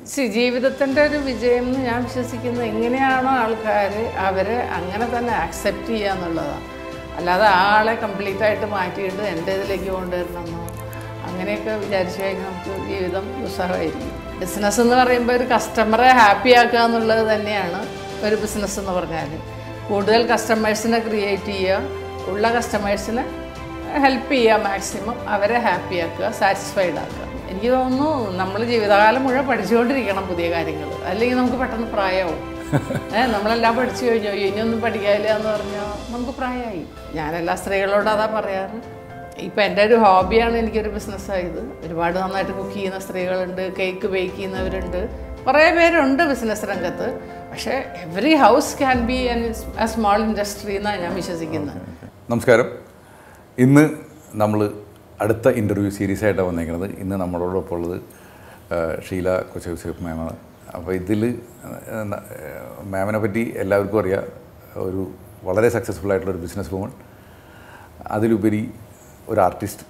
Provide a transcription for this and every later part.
ജീവിതത്തിൻ്റെ ഒരു വിജയം എന്ന് ഞാൻ വിശ്വസിക്കുന്നത് എങ്ങനെയാണോ ആൾക്കാർ അവരെ അങ്ങനെ തന്നെ ആക്സെപ്റ്റ് ചെയ്യുക എന്നുള്ളതാണ്. അല്ലാതെ ആ ആളെ കംപ്ലീറ്റ് ആയിട്ട് മാറ്റിയിട്ട് എൻ്റെ ഇതിലേക്ക് കൊണ്ടുവരണമെന്നോ അങ്ങനെയൊക്കെ വിചാരിച്ചു കഴിഞ്ഞാൽ നമുക്ക് ജീവിതം ദുസ്സഹമായിരിക്കും. ബിസിനസ് എന്ന് പറയുമ്പോൾ ഒരു കസ്റ്റമറെ ഹാപ്പി ആക്കുക എന്നുള്ളത് തന്നെയാണ് ഒരു ബിസിനസ് എന്ന് പറഞ്ഞാൽ. കൂടുതൽ കസ്റ്റമേഴ്സിനെ ക്രിയേറ്റ് ചെയ്യുക, ഉള്ള കസ്റ്റമേഴ്സിനെ ഹെൽപ്പ് ചെയ്യുക, മാക്സിമം അവരെ ഹാപ്പി ആക്കുക, സാറ്റിസ്ഫൈഡ് ആക്കുക. എനിക്ക് തോന്നുന്നു നമ്മൾ ജീവിതകാലം മുഴുവൻ പഠിച്ചുകൊണ്ടിരിക്കണം പുതിയ കാര്യങ്ങൾ, അല്ലെങ്കിൽ നമുക്ക് പെട്ടെന്ന് പ്രായമാവും. നമ്മളെല്ലാം പഠിച്ചു കഴിഞ്ഞോ, ഇനിയൊന്നും പഠിക്കാനില്ല എന്ന് പറഞ്ഞാൽ നമുക്ക് പ്രായമായി. ഞാനെല്ലാ സ്ത്രീകളോടും അതാ പറയാറ്. ഇപ്പം എൻ്റെ ഒരു ഹോബിയാണ് എനിക്കൊരു ബിസിനസ്സായത്. ഒരുപാട് നന്നായിട്ട് കുക്ക് ചെയ്യുന്ന സ്ത്രീകളുണ്ട്, കേക്ക് ബേക്ക് ചെയ്യുന്നവരുണ്ട്, കുറേ പേരുണ്ട് ബിസിനസ് രംഗത്ത്. പക്ഷേ every house can be a small industry എന്നാണ് ഞാൻ വിശ്വസിക്കുന്നത്. നമസ്കാരം. ഇന്ന് നമ്മൾ അടുത്ത ഇൻ്റർവ്യൂ സീരീസായിട്ടാണ് വന്നേക്കുന്നത്. ഇന്ന് നമ്മളോടൊപ്പം ഉള്ളത് ഷീല കൊച്ചൗസേപ്പ് മാമാണ്. അപ്പോൾ ഇതിൽ മാമിനെ പറ്റി എല്ലാവർക്കും അറിയാം. ഒരു വളരെ സക്സസ്ഫുൾ ആയിട്ടുള്ളൊരു ബിസിനസ് വുമൺ, അതിലുപരി ഒരു ആർട്ടിസ്റ്റ്.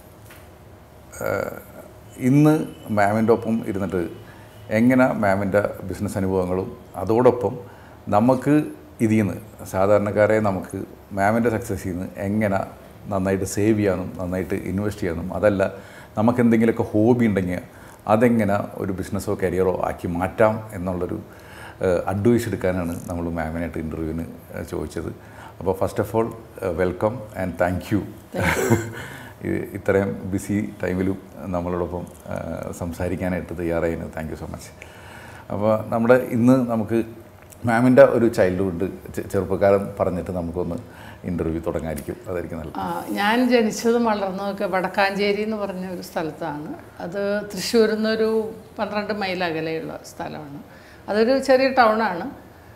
ഇന്ന് മാമിൻ്റെ ഒപ്പം ഇരുന്നിട്ട് എങ്ങനെ മാമിൻ്റെ ബിസിനസ് അനുഭവങ്ങളും അതോടൊപ്പം നമുക്ക് ഇതിൽ നിന്ന് സാധാരണക്കാരെ നമുക്ക് മാമിൻ്റെ സക്സസ്സിൽ നിന്ന് എങ്ങനെ നന്നായിട്ട് സേവ് ചെയ്യാനും നന്നായിട്ട് ഇൻവെസ്റ്റ് ചെയ്യാനും, അതല്ല നമുക്കെന്തെങ്കിലുമൊക്കെ ഹോബി ഉണ്ടെങ്കിൽ അതെങ്ങനെ ഒരു ബിസിനസ്സോ കരിയറോ ആക്കി മാറ്റാം എന്നുള്ളൊരു അഡ്വൈസ് എടുക്കാനാണ് നമ്മൾ മാമിനായിട്ട് ഇൻ്റർവ്യൂവിന് ചോദിച്ചത്. അപ്പോൾ first of all welcome and thank you. ഇത്രയും ബിസി ടൈമിലും നമ്മളോടൊപ്പം സംസാരിക്കാനായിട്ട് തയ്യാറായിരുന്നു. Thank you so much. അപ്പോൾ നമ്മുടെ ഇന്ന് നമുക്ക് മാമിൻ്റെ ഒരു ചൈൽഡ്ഹുഡ് ചെറുപ്പക്കാലം പറഞ്ഞിട്ട് നമുക്കൊന്ന് ഇൻ്റർവ്യൂ തുടങ്ങാമായിരിക്കും. അതായിരിക്കും നല്ലത്. ഞാൻ ജനിച്ചതും വളർന്നതൊക്കെ വടക്കാഞ്ചേരി എന്ന് പറഞ്ഞ ഒരു സ്ഥലത്താണ്. അത് തൃശ്ശൂരിൽ നിന്നൊരു 12 മൈൽ അകലെയുള്ള സ്ഥലമാണ്. അതൊരു ചെറിയ ടൗണാണ്.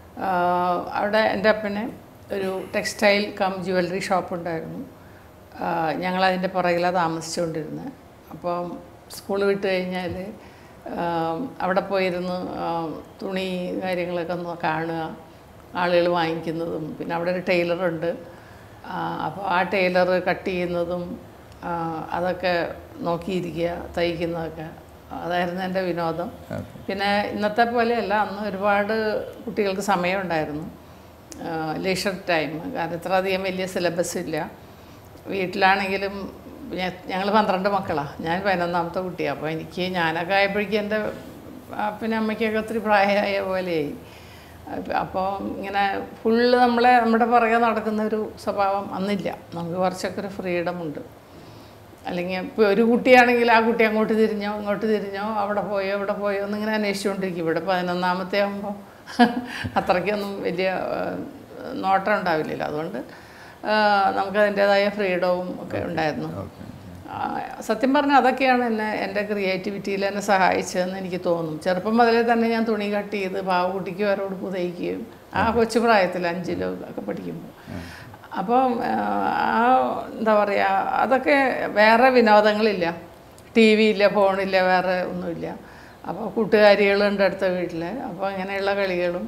അവിടെ എൻ്റെ അപ്പന് ഒരു ടെക്സ്റ്റൈൽ കം ജുവല്ലറി ഷോപ്പ് ഉണ്ടായിരുന്നു. ഞങ്ങളതിൻ്റെ പുറകിലാണ് താമസിച്ചുകൊണ്ടിരുന്നത്. അപ്പം സ്കൂൾ വിട്ട് കഴിഞ്ഞാൽ അവിടെ പോയിരുന്ന് തുണി കാര്യങ്ങളൊക്കെ ഒന്ന് കാണുക, ആളുകൾ വാങ്ങിക്കുന്നതും. പിന്നെ അവിടെ ഒരു ടൈലറുണ്ട്. അപ്പോൾ ആ ടൈലർ കട്ട് ചെയ്യുന്നതും അതൊക്കെ നോക്കിയിരിക്കുക, തയ്ക്കുന്നതൊക്കെ അതായിരുന്നു എൻ്റെ വിനോദം. പിന്നെ ഇന്നത്തെ പോലെയല്ല, അന്ന് ഒരുപാട് കുട്ടികൾക്ക് സമയമുണ്ടായിരുന്നു, ലീഷർ ടൈം. കാരണം ഇത്ര അധികം വലിയ സിലബസ് ഇല്ല. വീട്ടിലാണെങ്കിലും ഞങ്ങൾ 12 മക്കളാണ്, ഞാൻ 11ാമത്തെ കുട്ടിയാണ്. അപ്പോൾ ഞാനൊക്കെ ആയപ്പോഴേക്കും എൻ്റെ അപ്പനും അമ്മയ്ക്കൊക്കെ ഒത്തിരി പ്രായമായ പോലെയായി. അപ്പോൾ ഇങ്ങനെ ഫുള്ള് നമ്മുടെ പുറകെ നടക്കുന്ന ഒരു സ്വഭാവം അന്നില്ല. നമുക്ക് കുറച്ചൊക്കെ ഒരു ഫ്രീഡമുണ്ട്. അല്ലെങ്കിൽ ഇപ്പോൾ ഒരു കുട്ടിയാണെങ്കിൽ ആ കുട്ടി അങ്ങോട്ട് തിരിഞ്ഞോ ഇങ്ങോട്ട് തിരിഞ്ഞോ, അവിടെ പോയോ ഇവിടെ പോയോ എന്നിങ്ങനെ അന്വേഷിച്ചുകൊണ്ടിരിക്കും. ഇവിടെ 11ാമത്തെ ആകുമ്പോൾ അത്രയ്ക്കൊന്നും വലിയ നോട്ടം ഉണ്ടാവില്ലല്ലോ. അതുകൊണ്ട് നമുക്കതിൻ്റേതായ ഫ്രീഡവും ഒക്കെ ഉണ്ടായിരുന്നു. സത്യം പറഞ്ഞാൽ അതൊക്കെയാണ് എൻ്റെ ക്രിയേറ്റിവിറ്റിയിൽ എന്നെ സഹായിച്ചതെന്ന് എനിക്ക് തോന്നും. ചെറുപ്പം മുതലേ തന്നെ ഞാൻ തുണി കട്ട് ചെയ്ത് പാവക്കുട്ടിക്ക് ഓരോ ഉടുപ്പ് തയ്ക്കുകയും ആ കൊച്ചു പ്രായത്തിൽ 5ലോ ഒക്കെ പഠിക്കുമ്പോൾ. അപ്പം എന്താ പറയുക, അതൊക്കെ വേറെ വിനോദങ്ങളില്ല, ടി വി ഇല്ല, ഫോണില്ല, വേറെ ഒന്നുമില്ല. അപ്പോൾ കൂട്ടുകാരികളുണ്ട് അടുത്ത വീട്ടിൽ. അപ്പോൾ അങ്ങനെയുള്ള കളികളും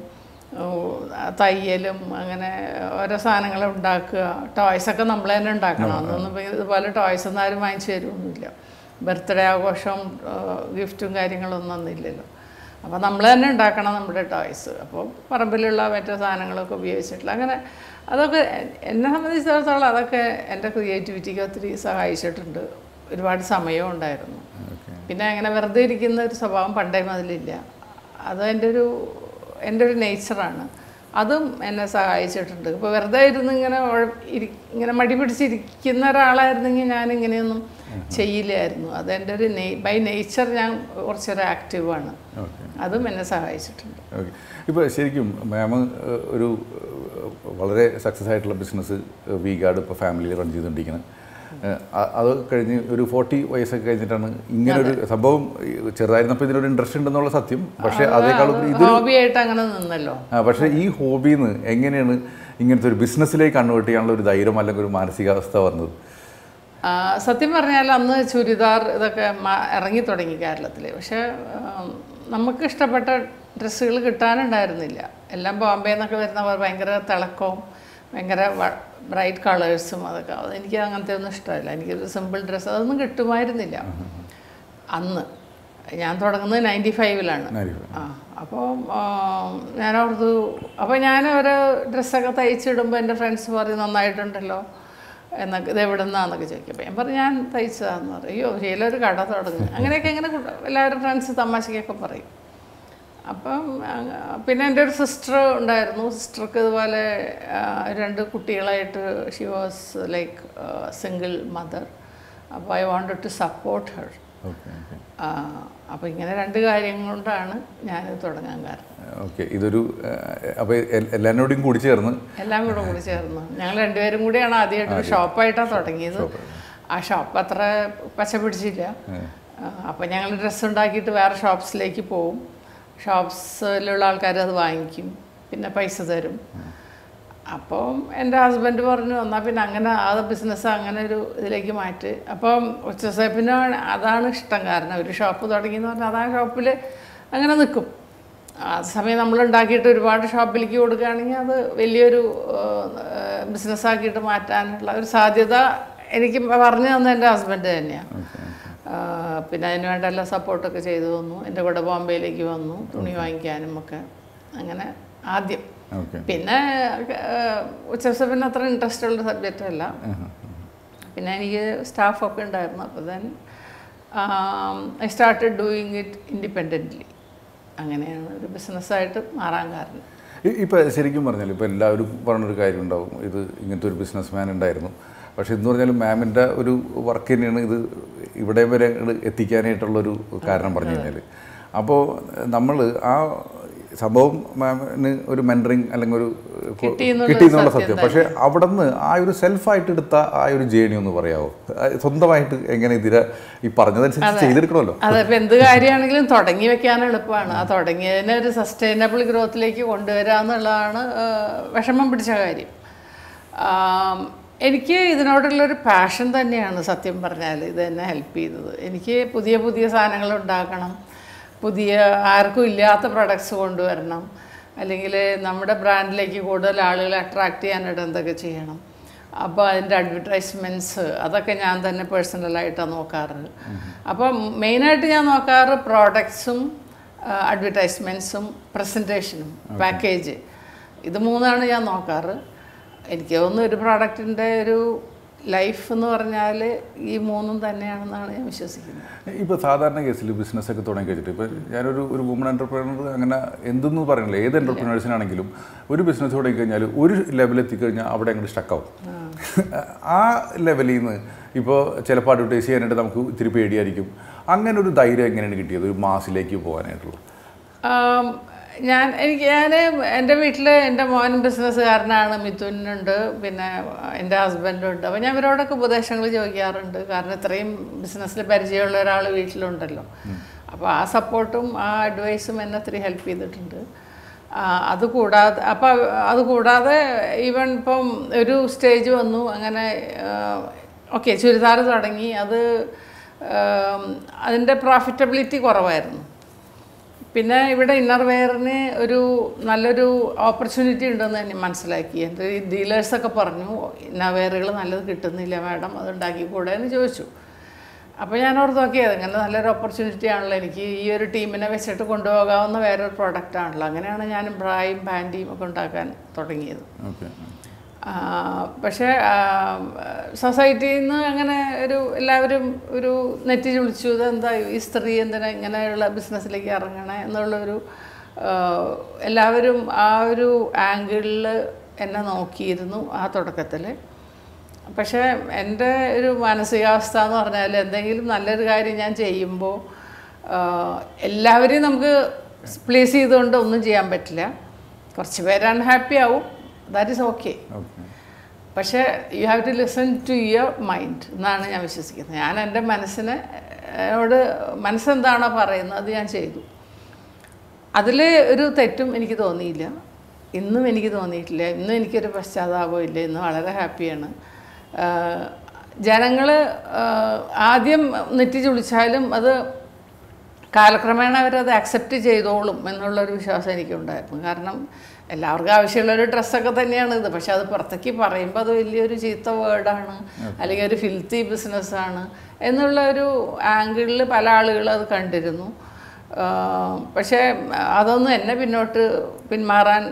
തയ്യലും അങ്ങനെ ഓരോ സാധനങ്ങൾ ഉണ്ടാക്കുക. ടോയ്സൊക്കെ നമ്മൾ തന്നെ ഉണ്ടാക്കണം. അന്നൊന്നും ഇതുപോലെ ടോയ്സൊന്നും ആരും വാങ്ങിച്ചു തരുമൊന്നുമില്ല. ബർത്ത്ഡേ ആഘോഷവും ഗിഫ്റ്റും കാര്യങ്ങളൊന്നും ഒന്നുമില്ലല്ലോ. അപ്പോൾ നമ്മൾ തന്നെ ഉണ്ടാക്കണം നമ്മുടെ ടോയ്സ്. അപ്പോൾ പറമ്പിലുള്ള മറ്റു സാധനങ്ങളൊക്കെ ഉപയോഗിച്ചിട്ടില്ല. അങ്ങനെ അതൊക്കെ എന്നെ സംബന്ധിച്ചിടത്തോളം അതൊക്കെ എൻ്റെ ക്രിയേറ്റിവിറ്റിക്ക് ഒത്തിരി സഹായിച്ചിട്ടുണ്ട്. ഒരുപാട് സമയവും ഉണ്ടായിരുന്നു. പിന്നെ അങ്ങനെ വെറുതെ ഇരിക്കുന്ന ഒരു സ്വഭാവം പണ്ടേ മുതലില്ല. അത് എൻ്റെ ഒരു നേച്ചറാണ്. അതും എന്നെ സഹായിച്ചിട്ടുണ്ട്. ഇപ്പോൾ വെറുതെ ഇരുന്ന് ഇങ്ങനെ മടി പിടിച്ചിരിക്കുന്ന ഒരാളായിരുന്നെങ്കിൽ ഞാനിങ്ങനെയൊന്നും ചെയ്യില്ലായിരുന്നു. അതെൻ്റെ ഒരു ബൈ നേച്ചർ ഞാൻ കുറച്ചൊരു ആക്റ്റീവാണ്. അതും എന്നെ സഹായിച്ചിട്ടുണ്ട്. ഇപ്പോൾ ശരിക്കും മാം ഒരു വളരെ സക്സസ് ആയിട്ടുള്ള ബിസിനസ് വി ഗാർഡ് ഇപ്പോൾ ഫാമിലിയിൽ റൺ ചെയ്തുകൊണ്ടിരിക്കുന്നത്. അത് കഴിഞ്ഞ് ഒരു 40 വയസ്സൊക്കെ കഴിഞ്ഞിട്ടാണ് ഇങ്ങനൊരു സംഭവം. ചെറുതായിരുന്നപ്പോൾ ഇതിനൊരു ഇൻട്രസ്റ്റ് ഉണ്ടെന്നുള്ള സത്യം. പക്ഷേ അതേക്കാളും ഇത് ഹോബിയായിട്ട് അങ്ങനെ നിന്നല്ലോ. പക്ഷേ ഈ ഹോബിയിൽ നിന്ന് എങ്ങനെയാണ് ഇങ്ങനത്തെ ഒരു ബിസിനസ്സിലേക്ക് കൺവേർട്ട് ചെയ്യാനുള്ള ഒരു ധൈര്യം അല്ലെങ്കിൽ ഒരു മാനസികാവസ്ഥ വന്നത്? സത്യം പറഞ്ഞാൽ അന്ന് ചുരിദാർ ഇതൊക്കെ ഇറങ്ങി തുടങ്ങി കേരളത്തിൽ. പക്ഷേ നമുക്ക് ഇഷ്ടപ്പെട്ട ഡ്രസ്സുകൾ കിട്ടാനുണ്ടായിരുന്നില്ല. എല്ലാം ബോംബെ നിന്നൊക്കെ വരുന്നവർ ഭയങ്കര തിളക്കവും ഭയങ്കര ബ്രൈറ്റ് കളേഴ്സും അതൊക്കെ. എനിക്ക് അങ്ങനത്തെ ഒന്നും ഇഷ്ടമല്ല. എനിക്കൊരു സിമ്പിൾ ഡ്രസ്സ് അതൊന്നും കിട്ടുമായിരുന്നില്ല അന്ന്. ഞാൻ തുടങ്ങുന്നത് 95-ലാണ്. അപ്പോൾ ഞാനോർത്തു, അപ്പോൾ ഞാൻ ഒരു ഡ്രസ്സൊക്കെ തയ്ച്ചിടുമ്പോൾ എൻ്റെ ഫ്രണ്ട്സ് പറയും നന്നായിട്ടുണ്ടല്ലോ എന്നൊക്കെ, ഇത് എവിടെ നിന്നാന്നൊക്കെ ചോദിക്കും. ഞാൻ പറഞ്ഞു ഞാൻ തയ്ച്ചതാന്ന് പറയും. അയ്യോ ശീല ഒരു കട തുടങ്ങും, അങ്ങനെയൊക്കെ ഇങ്ങനെ എല്ലാവരും ഫ്രണ്ട്സ് തമാശക്കൊക്കെ പറയും. അപ്പം പിന്നെ എൻ്റെ ഒരു സിസ്റ്റർ ഉണ്ടായിരുന്നു. സിസ്റ്റർക്ക് ഇതുപോലെ 2 കുട്ടികളായിട്ട് she was like single mother. അപ്പോൾ I wanted to support her. അപ്പോൾ ഇങ്ങനെ 2 കാര്യങ്ങൾ കൊണ്ടാണ് ഞാനിത് തുടങ്ങാൻ കാരണം. ഓക്കെ, ഇതൊരു അപ്പോൾ എല്ലാവരോടും കൂടി ചേർന്ന് എല്ലാം കൂടി ചേർന്ന് ഞങ്ങൾ 2 പേരും കൂടിയാണ് ആദ്യമായിട്ടൊരു ഷോപ്പായിട്ടാണ് തുടങ്ങിയത്. ആ ഷോപ്പ് അത്ര പച്ച പിടിച്ചില്ല. അപ്പോൾ ഞങ്ങൾ ഡ്രസ്സ് ഉണ്ടാക്കിയിട്ട് വേറെ ഷോപ്സിലേക്ക് പോവും. ഷോപ്സിലുള്ള ആൾക്കാർ അത് വാങ്ങിക്കും, പിന്നെ പൈസ തരും. അപ്പം എൻ്റെ ഹസ്ബൻഡ് പറഞ്ഞു എന്നാൽ പിന്നെ അങ്ങനെ ആ ബിസിനസ് അങ്ങനെ ഒരു ഇതിലേക്ക് മാറ്റി. അപ്പം കൊച്ചൂസേപ്പിന് അതാണ് ഇഷ്ടം. കാരണം ഒരു ഷോപ്പ് തുടങ്ങിയെന്ന് പറഞ്ഞാൽ അത് ആ ഷോപ്പിൽ അങ്ങനെ നിൽക്കും. ആ സമയം നമ്മൾ ഉണ്ടാക്കിയിട്ട് ഒരുപാട് ഷോപ്പിലേക്ക് കൊടുക്കുകയാണെങ്കിൽ അത് വലിയൊരു ബിസിനസ്സാക്കിയിട്ട് മാറ്റാനുള്ള ഒരു സാധ്യത എനിക്ക് പറഞ്ഞു തന്ന എൻ്റെ ഹസ്ബൻഡ് തന്നെയാണ്. പിന്നെ അതിന് വേണ്ട എല്ലാ സപ്പോർട്ടൊക്കെ ചെയ്തു തന്നു. എൻ്റെ കൂടെ ബോംബെയിലേക്ക് വന്നു തുണി വാങ്ങിക്കാനും ഒക്കെ. അങ്ങനെ ആദ്യം പിന്നെ കൊച്ചൂസേപ്പിന് അത്ര ഇൻട്രസ്റ്റ് ഉള്ള സബ്ജക്റ്റ് അല്ല. പിന്നെ എനിക്ക് സ്റ്റാഫൊക്കെ ഉണ്ടായിരുന്നു. അപ്പോൾ then I started doing it independently. അങ്ങനെയാണ് ഒരു ബിസിനസ്സായിട്ട് മാറാൻ കാരണം. ഇപ്പോൾ ശരിക്കും പറഞ്ഞാൽ ഇപ്പോൾ എല്ലാവരും പറഞ്ഞൊരു കാര്യം ഉണ്ടാവും, ഇത് ഇങ്ങനത്തെ ഒരു ബിസിനസ് മാൻ ഉണ്ടായിരുന്നു. പക്ഷേ എന്ന് പറഞ്ഞാൽ മാമിൻ്റെ ഒരു വർക്ക് തന്നെയാണ് ഇത് ഇവിടെ വരെ എത്തിക്കാനായിട്ടുള്ളൊരു കാരണം പറഞ്ഞു കഴിഞ്ഞാൽ. അപ്പോൾ നമ്മൾ ആ സംഭവം മാമിന് ഒരു മെൻറ്ററിങ് അല്ലെങ്കിൽ ഒരു കിട്ടിയെന്നുള്ള സത്യം. പക്ഷേ അവിടെ നിന്ന് ആ ഒരു സെൽഫായിട്ട് എടുത്ത ആ ഒരു ജേണി ഒന്ന് പറയാമോ? സ്വന്തമായിട്ട് എങ്ങനെ ഇതിനെ ഈ പറഞ്ഞതനുസരിച്ച് ചെയ്തെടുക്കണമല്ലോ. അതെ, ഇപ്പം എന്ത് കാര്യമാണെങ്കിലും തുടങ്ങി വെക്കാൻ എളുപ്പമാണ്. ആ തുടങ്ങിയതിനെ ഒരു സസ്റ്റൈനബിൾ ഗ്രോത്തിലേക്ക് കൊണ്ടുവരിക എന്നുള്ളതാണ് വിഷമം പിടിച്ച കാര്യം. എനിക്ക് ഇതിനോടുള്ളൊരു പാഷൻ തന്നെയാണ് സത്യം പറഞ്ഞാൽ ഇത് എന്നെ ഹെൽപ്പ് ചെയ്തത്. എനിക്ക് പുതിയ പുതിയ സാധനങ്ങൾ ഉണ്ടാക്കണം, പുതിയ ആർക്കും ഇല്ലാത്ത പ്രൊഡക്ട്സ് കൊണ്ടുവരണം, അല്ലെങ്കിൽ നമ്മുടെ ബ്രാൻഡിലേക്ക് കൂടുതൽ ആളുകളെ അട്രാക്റ്റ് ചെയ്യാനായിട്ട് എന്തൊക്കെ ചെയ്യണം. അപ്പോൾ അതിൻ്റെ അഡ്വർടൈസ്മെൻറ്റ്സ് അതൊക്കെ ഞാൻ തന്നെ പേഴ്സണലായിട്ടാണ് നോക്കാറ്. അപ്പം മെയിനായിട്ട് ഞാൻ നോക്കാറ് പ്രോഡക്ട്സും അഡ്വർടൈസ്മെൻറ്റ്സും പ്രസൻറ്റേഷനും പാക്കേജ്, ഇത് 3ആണ് ഞാൻ നോക്കാറ്. എനിക്ക് തോന്നുന്നു ഒരു പ്രോഡക്റ്റിൻ്റെ ഒരു ലൈഫ് എന്ന് പറഞ്ഞാൽ ഈ 3 തന്നെയാണെന്നാണ് ഞാൻ വിശ്വസിക്കുന്നത്. ഇപ്പോൾ സാധാരണ കേസിൽ ബിസിനസ്സൊക്കെ തുടങ്ങി വെച്ചിട്ട് ഇപ്പോൾ ഞാനൊരു വുമൺ എൻ്റർപ്രണർ അങ്ങനെ എന്തെന്ന് പറയുന്നില്ല, ഏത് എൻ്റർപ്രണേഴ്സിനാണെങ്കിലും ഒരു ബിസിനസ് തുടങ്ങി കഴിഞ്ഞാൽ ഒരു ലെവലെത്തിക്കഴിഞ്ഞാൽ അവിടെ അങ്ങോട്ട് സ്റ്റക്കാവും. ആ ലെവലിൽ നിന്ന് ഇപ്പോൾ ചിലപ്പോൾ അഡ്വർടൈസ് ചെയ്യാനായിട്ട് നമുക്ക് ഇത്തിരി പേടിയായിരിക്കും. അങ്ങനെ ഒരു ധൈര്യം എങ്ങനെയാണ് കിട്ടിയത് ഒരു മാസിലേക്ക് പോകാനായിട്ടുള്ളത്? ഞാൻ എൻ്റെ വീട്ടിൽ എൻ്റെ മോൻ ബിസിനസ്സുകാരനാണ്, മിഥുനുണ്ട്, പിന്നെ എൻ്റെ ഹസ്ബൻഡുണ്ട്. അപ്പോൾ ഞാൻ ഇവരോടൊക്കെ ഉപദേശങ്ങൾ ചോദിക്കാറുണ്ട്. കാരണം ഇത്രയും ബിസിനസ്സിൽ പരിചയമുള്ള ഒരാൾ വീട്ടിലുണ്ടല്ലോ. അപ്പോൾ ആ സപ്പോർട്ടും ആ അഡ്വൈസും എന്നെ ഒത്തിരി ഹെൽപ്പ് ചെയ്തിട്ടുണ്ട്. അതുകൂടാതെ ഈവൻ ഇപ്പം ഒരു സ്റ്റേജ് വന്നു അങ്ങനെ ഓക്കെ ചുരിദാർ തുടങ്ങി, അതിൻ്റെ പ്രോഫിറ്റബിലിറ്റി കുറവായിരുന്നു. പിന്നെ ഇവിടെ ഇന്നർ വെയറിന് നല്ലൊരു ഓപ്പർച്യൂണിറ്റി ഉണ്ടെന്ന് തന്നെ മനസ്സിലാക്കി. എൻ്റെ ഈ ഡീലേഴ്സൊക്കെ പറഞ്ഞു ഇന്നർ വെയറുകൾ നല്ലത് കിട്ടുന്നില്ല മാഡം, അത് ഉണ്ടാക്കിക്കൂടെ എന്ന് ചോദിച്ചു. അപ്പോൾ ഞാൻ ഓർത്ത് നോക്കിയത് ഇങ്ങനെ നല്ലൊരു ഓപ്പർച്യൂണിറ്റി ആണല്ലോ, എനിക്ക് ഈ ഒരു ടീമിനെ വെച്ചിട്ട് കൊണ്ടുപോകാവുന്ന വേറൊരു പ്രോഡക്റ്റാണല്ലോ. അങ്ങനെയാണ് ഞാൻ ബ്രായും പാൻറ്റിയും ഒക്കെ ഉണ്ടാക്കാൻ തുടങ്ങിയത്. പക്ഷേ സൊസൈറ്റിയിൽ നിന്ന് അങ്ങനെ എല്ലാവരും ഒരു നെറ്റി ചുളിച്ചു, ഇതെന്താ ഈ സ്ത്രീ എന്തിനാ ഇങ്ങനെയുള്ള ബിസിനസ്സിലേക്ക് ഇറങ്ങണേ എന്നുള്ളൊരു എല്ലാവരും ആ ഒരു ആംഗിളിൽ എന്നെ നോക്കിയിരുന്നു ആ തുടക്കത്തിൽ. പക്ഷേ എൻ്റെ ഒരു മാനസികാവസ്ഥ എന്ന് പറഞ്ഞാൽ എന്തെങ്കിലും നല്ലൊരു കാര്യം ഞാൻ ചെയ്യുമ്പോൾ എല്ലാവരെയും നമുക്ക് പ്ലീസ് ചെയ്തുകൊണ്ട് ഒന്നും ചെയ്യാൻ പറ്റില്ല. കുറച്ച് പേര് അൺഹാപ്പി ആവും, ദാറ്റ് ഈസ് ഓക്കെ. പക്ഷേ you have to listen to your mind എന്നാണ് ഞാൻ വിശ്വസിക്കുന്നത്. ഞാൻ എൻ്റെ മനസ്സെന്താണോ പറയുന്നത് അത് ഞാൻ ചെയ്തു. അതിൽ ഒരു തെറ്റും എനിക്ക് തോന്നിയില്ല, ഇന്നും എനിക്ക് തോന്നിയിട്ടില്ല. ഇന്നും എനിക്കൊരു പശ്ചാത്താപവും ഇല്ല. ഇന്ന് വളരെ ഹാപ്പിയാണ്. ജനങ്ങൾ ആദ്യം നെറ്റി ചുളിച്ചാലും അത് കാലക്രമേണ അവരത് അക്സെപ്റ്റ് ചെയ്തോളും എന്നുള്ളൊരു വിശ്വാസം എനിക്കുണ്ടായിരുന്നു. കാരണം എല്ലാവർക്കും ആവശ്യമുള്ളൊരു ഡ്രസ്സൊക്കെ തന്നെയാണ് ഇത്. പക്ഷെ അത് പുറത്തേക്ക് പറയുമ്പോൾ അത് വലിയൊരു ചീത്ത വേർഡാണ്, അല്ലെങ്കിൽ ഒരു ഫിൽത്തി ബിസിനസ്സാണ് എന്നുള്ള ഒരു ആംഗിളിൽ പല ആളുകളും അത് കണ്ടിരുന്നു. പക്ഷേ അതൊന്നും എന്നെ പിന്മാറാൻ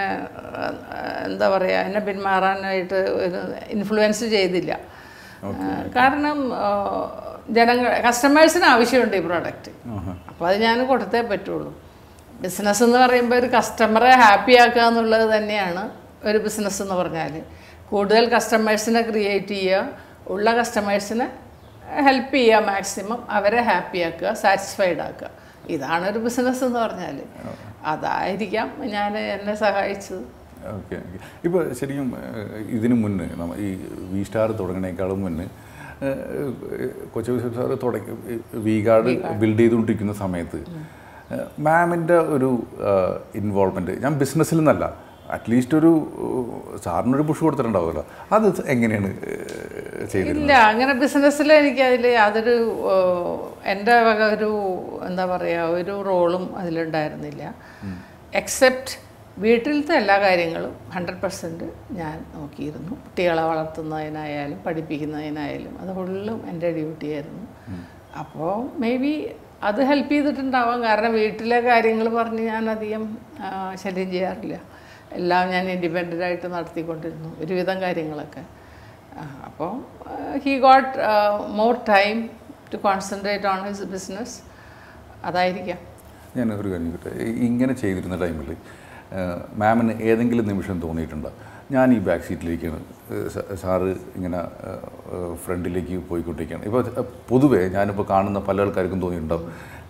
എന്താ പറയുക, എന്നെ പിന്മാറാനായിട്ട് ഒരു ഇൻഫ്ലുവൻസ് ചെയ്തില്ല. കാരണം കസ്റ്റമേഴ്സിന് ആവശ്യമുണ്ട് ഈ പ്രോഡക്റ്റ്, അപ്പോൾ അത് ഞാൻ കൊടുത്തേ പറ്റുള്ളൂ. ബിസിനസ് എന്ന് പറയുമ്പോൾ ഒരു കസ്റ്റമറെ ഹാപ്പി ആക്കുക എന്നുള്ളത് തന്നെയാണ് ഒരു ബിസിനസ് എന്ന് പറഞ്ഞാൽ. കൂടുതൽ കസ്റ്റമേഴ്സിനെ ക്രിയേറ്റ് ചെയ്യുക, ഉള്ള കസ്റ്റമേഴ്സിനെ ഹെൽപ്പ് ചെയ്യുക, മാക്സിമം അവരെ ഹാപ്പി ആക്കുക, സാറ്റിസ്ഫൈഡ് ആക്കുക. ഇതാണ് ഒരു ബിസിനസ് എന്ന് പറഞ്ഞാൽ. അതായിരിക്കാം എന്നെ സഹായിച്ചത്. Okay okay. ഇപ്പോൾ ശരിക്കും ഇതിന് മുന്നേ ഈ V-Star തുടങ്ങുന്നതിനേക്കാളും മുന്നേ കൊച്ചൂസെഫ് സാർ V-Guard ബിൽഡ് ചെയ്തുകൊണ്ടിരിക്കുന്ന സമയത്ത് മാമിൻ്റെ ഒരു ഇൻവോൾവ്മെൻറ്റ്, ഞാൻ ബിസിനസ്സിൽ നിന്നല്ല, അറ്റ്ലീസ്റ്റ് ഒരു സാറിനൊരു പുഷ് കൊടുത്തിട്ടുണ്ടാവുമല്ലോ, അത് എങ്ങനെയാണ് ചെയ്തത്? ഇല്ല, അങ്ങനെ ബിസിനസ്സിൽ എനിക്കതിൽ അതൊരു എൻ്റെ വക ഒരു എന്താ പറയുക ഒരു റോളും അതിലുണ്ടായിരുന്നില്ല. എക്സെപ്റ്റ് വീട്ടിലത്തെ എല്ലാ കാര്യങ്ങളും 100% ഞാൻ നോക്കിയിരുന്നു. കുട്ടികളെ വളർത്തുന്നതിനായാലും പഠിപ്പിക്കുന്നതിനായാലും അത് ഫുള്ളും എൻ്റെ ഡ്യൂട്ടിയായിരുന്നു. അപ്പോൾ മേ ബി അത് ഹെൽപ്പ് ചെയ്തിട്ടുണ്ടാവാം. കാരണം വീട്ടിലെ കാര്യങ്ങൾ പറഞ്ഞ് ഞാൻ അധികം ശല്യം ചെയ്യാറില്ല. എല്ലാം ഞാൻ ഇൻഡിപെൻഡൻ്റായിട്ട് നടത്തിക്കൊണ്ടിരുന്നു ഒരുവിധം കാര്യങ്ങളൊക്കെ. അപ്പോൾ he got more time to concentrate on his business. അതായിരിക്കാം. ഞാൻ ഒരു കാര്യം ചോദിക്കട്ടെ, ഇങ്ങനെ ചെയ്തിരുന്ന ടൈമിൽ മാമിന് ഏതെങ്കിലും നിമിഷം തോന്നിയിട്ടുണ്ടോ ഞാൻ ഈ ബാക്ക് സീറ്റിലിരിക്കുകയാണ്, സാറ് ഇങ്ങനെ ഫ്രണ്ടിലേക്ക് പോയിക്കൊണ്ടിരിക്കുകയാണ്? ഇപ്പോൾ പൊതുവേ ഞാനിപ്പോൾ കാണുന്ന പല ആൾക്കാർക്കും തോന്നിയിട്ടുണ്ടാവും,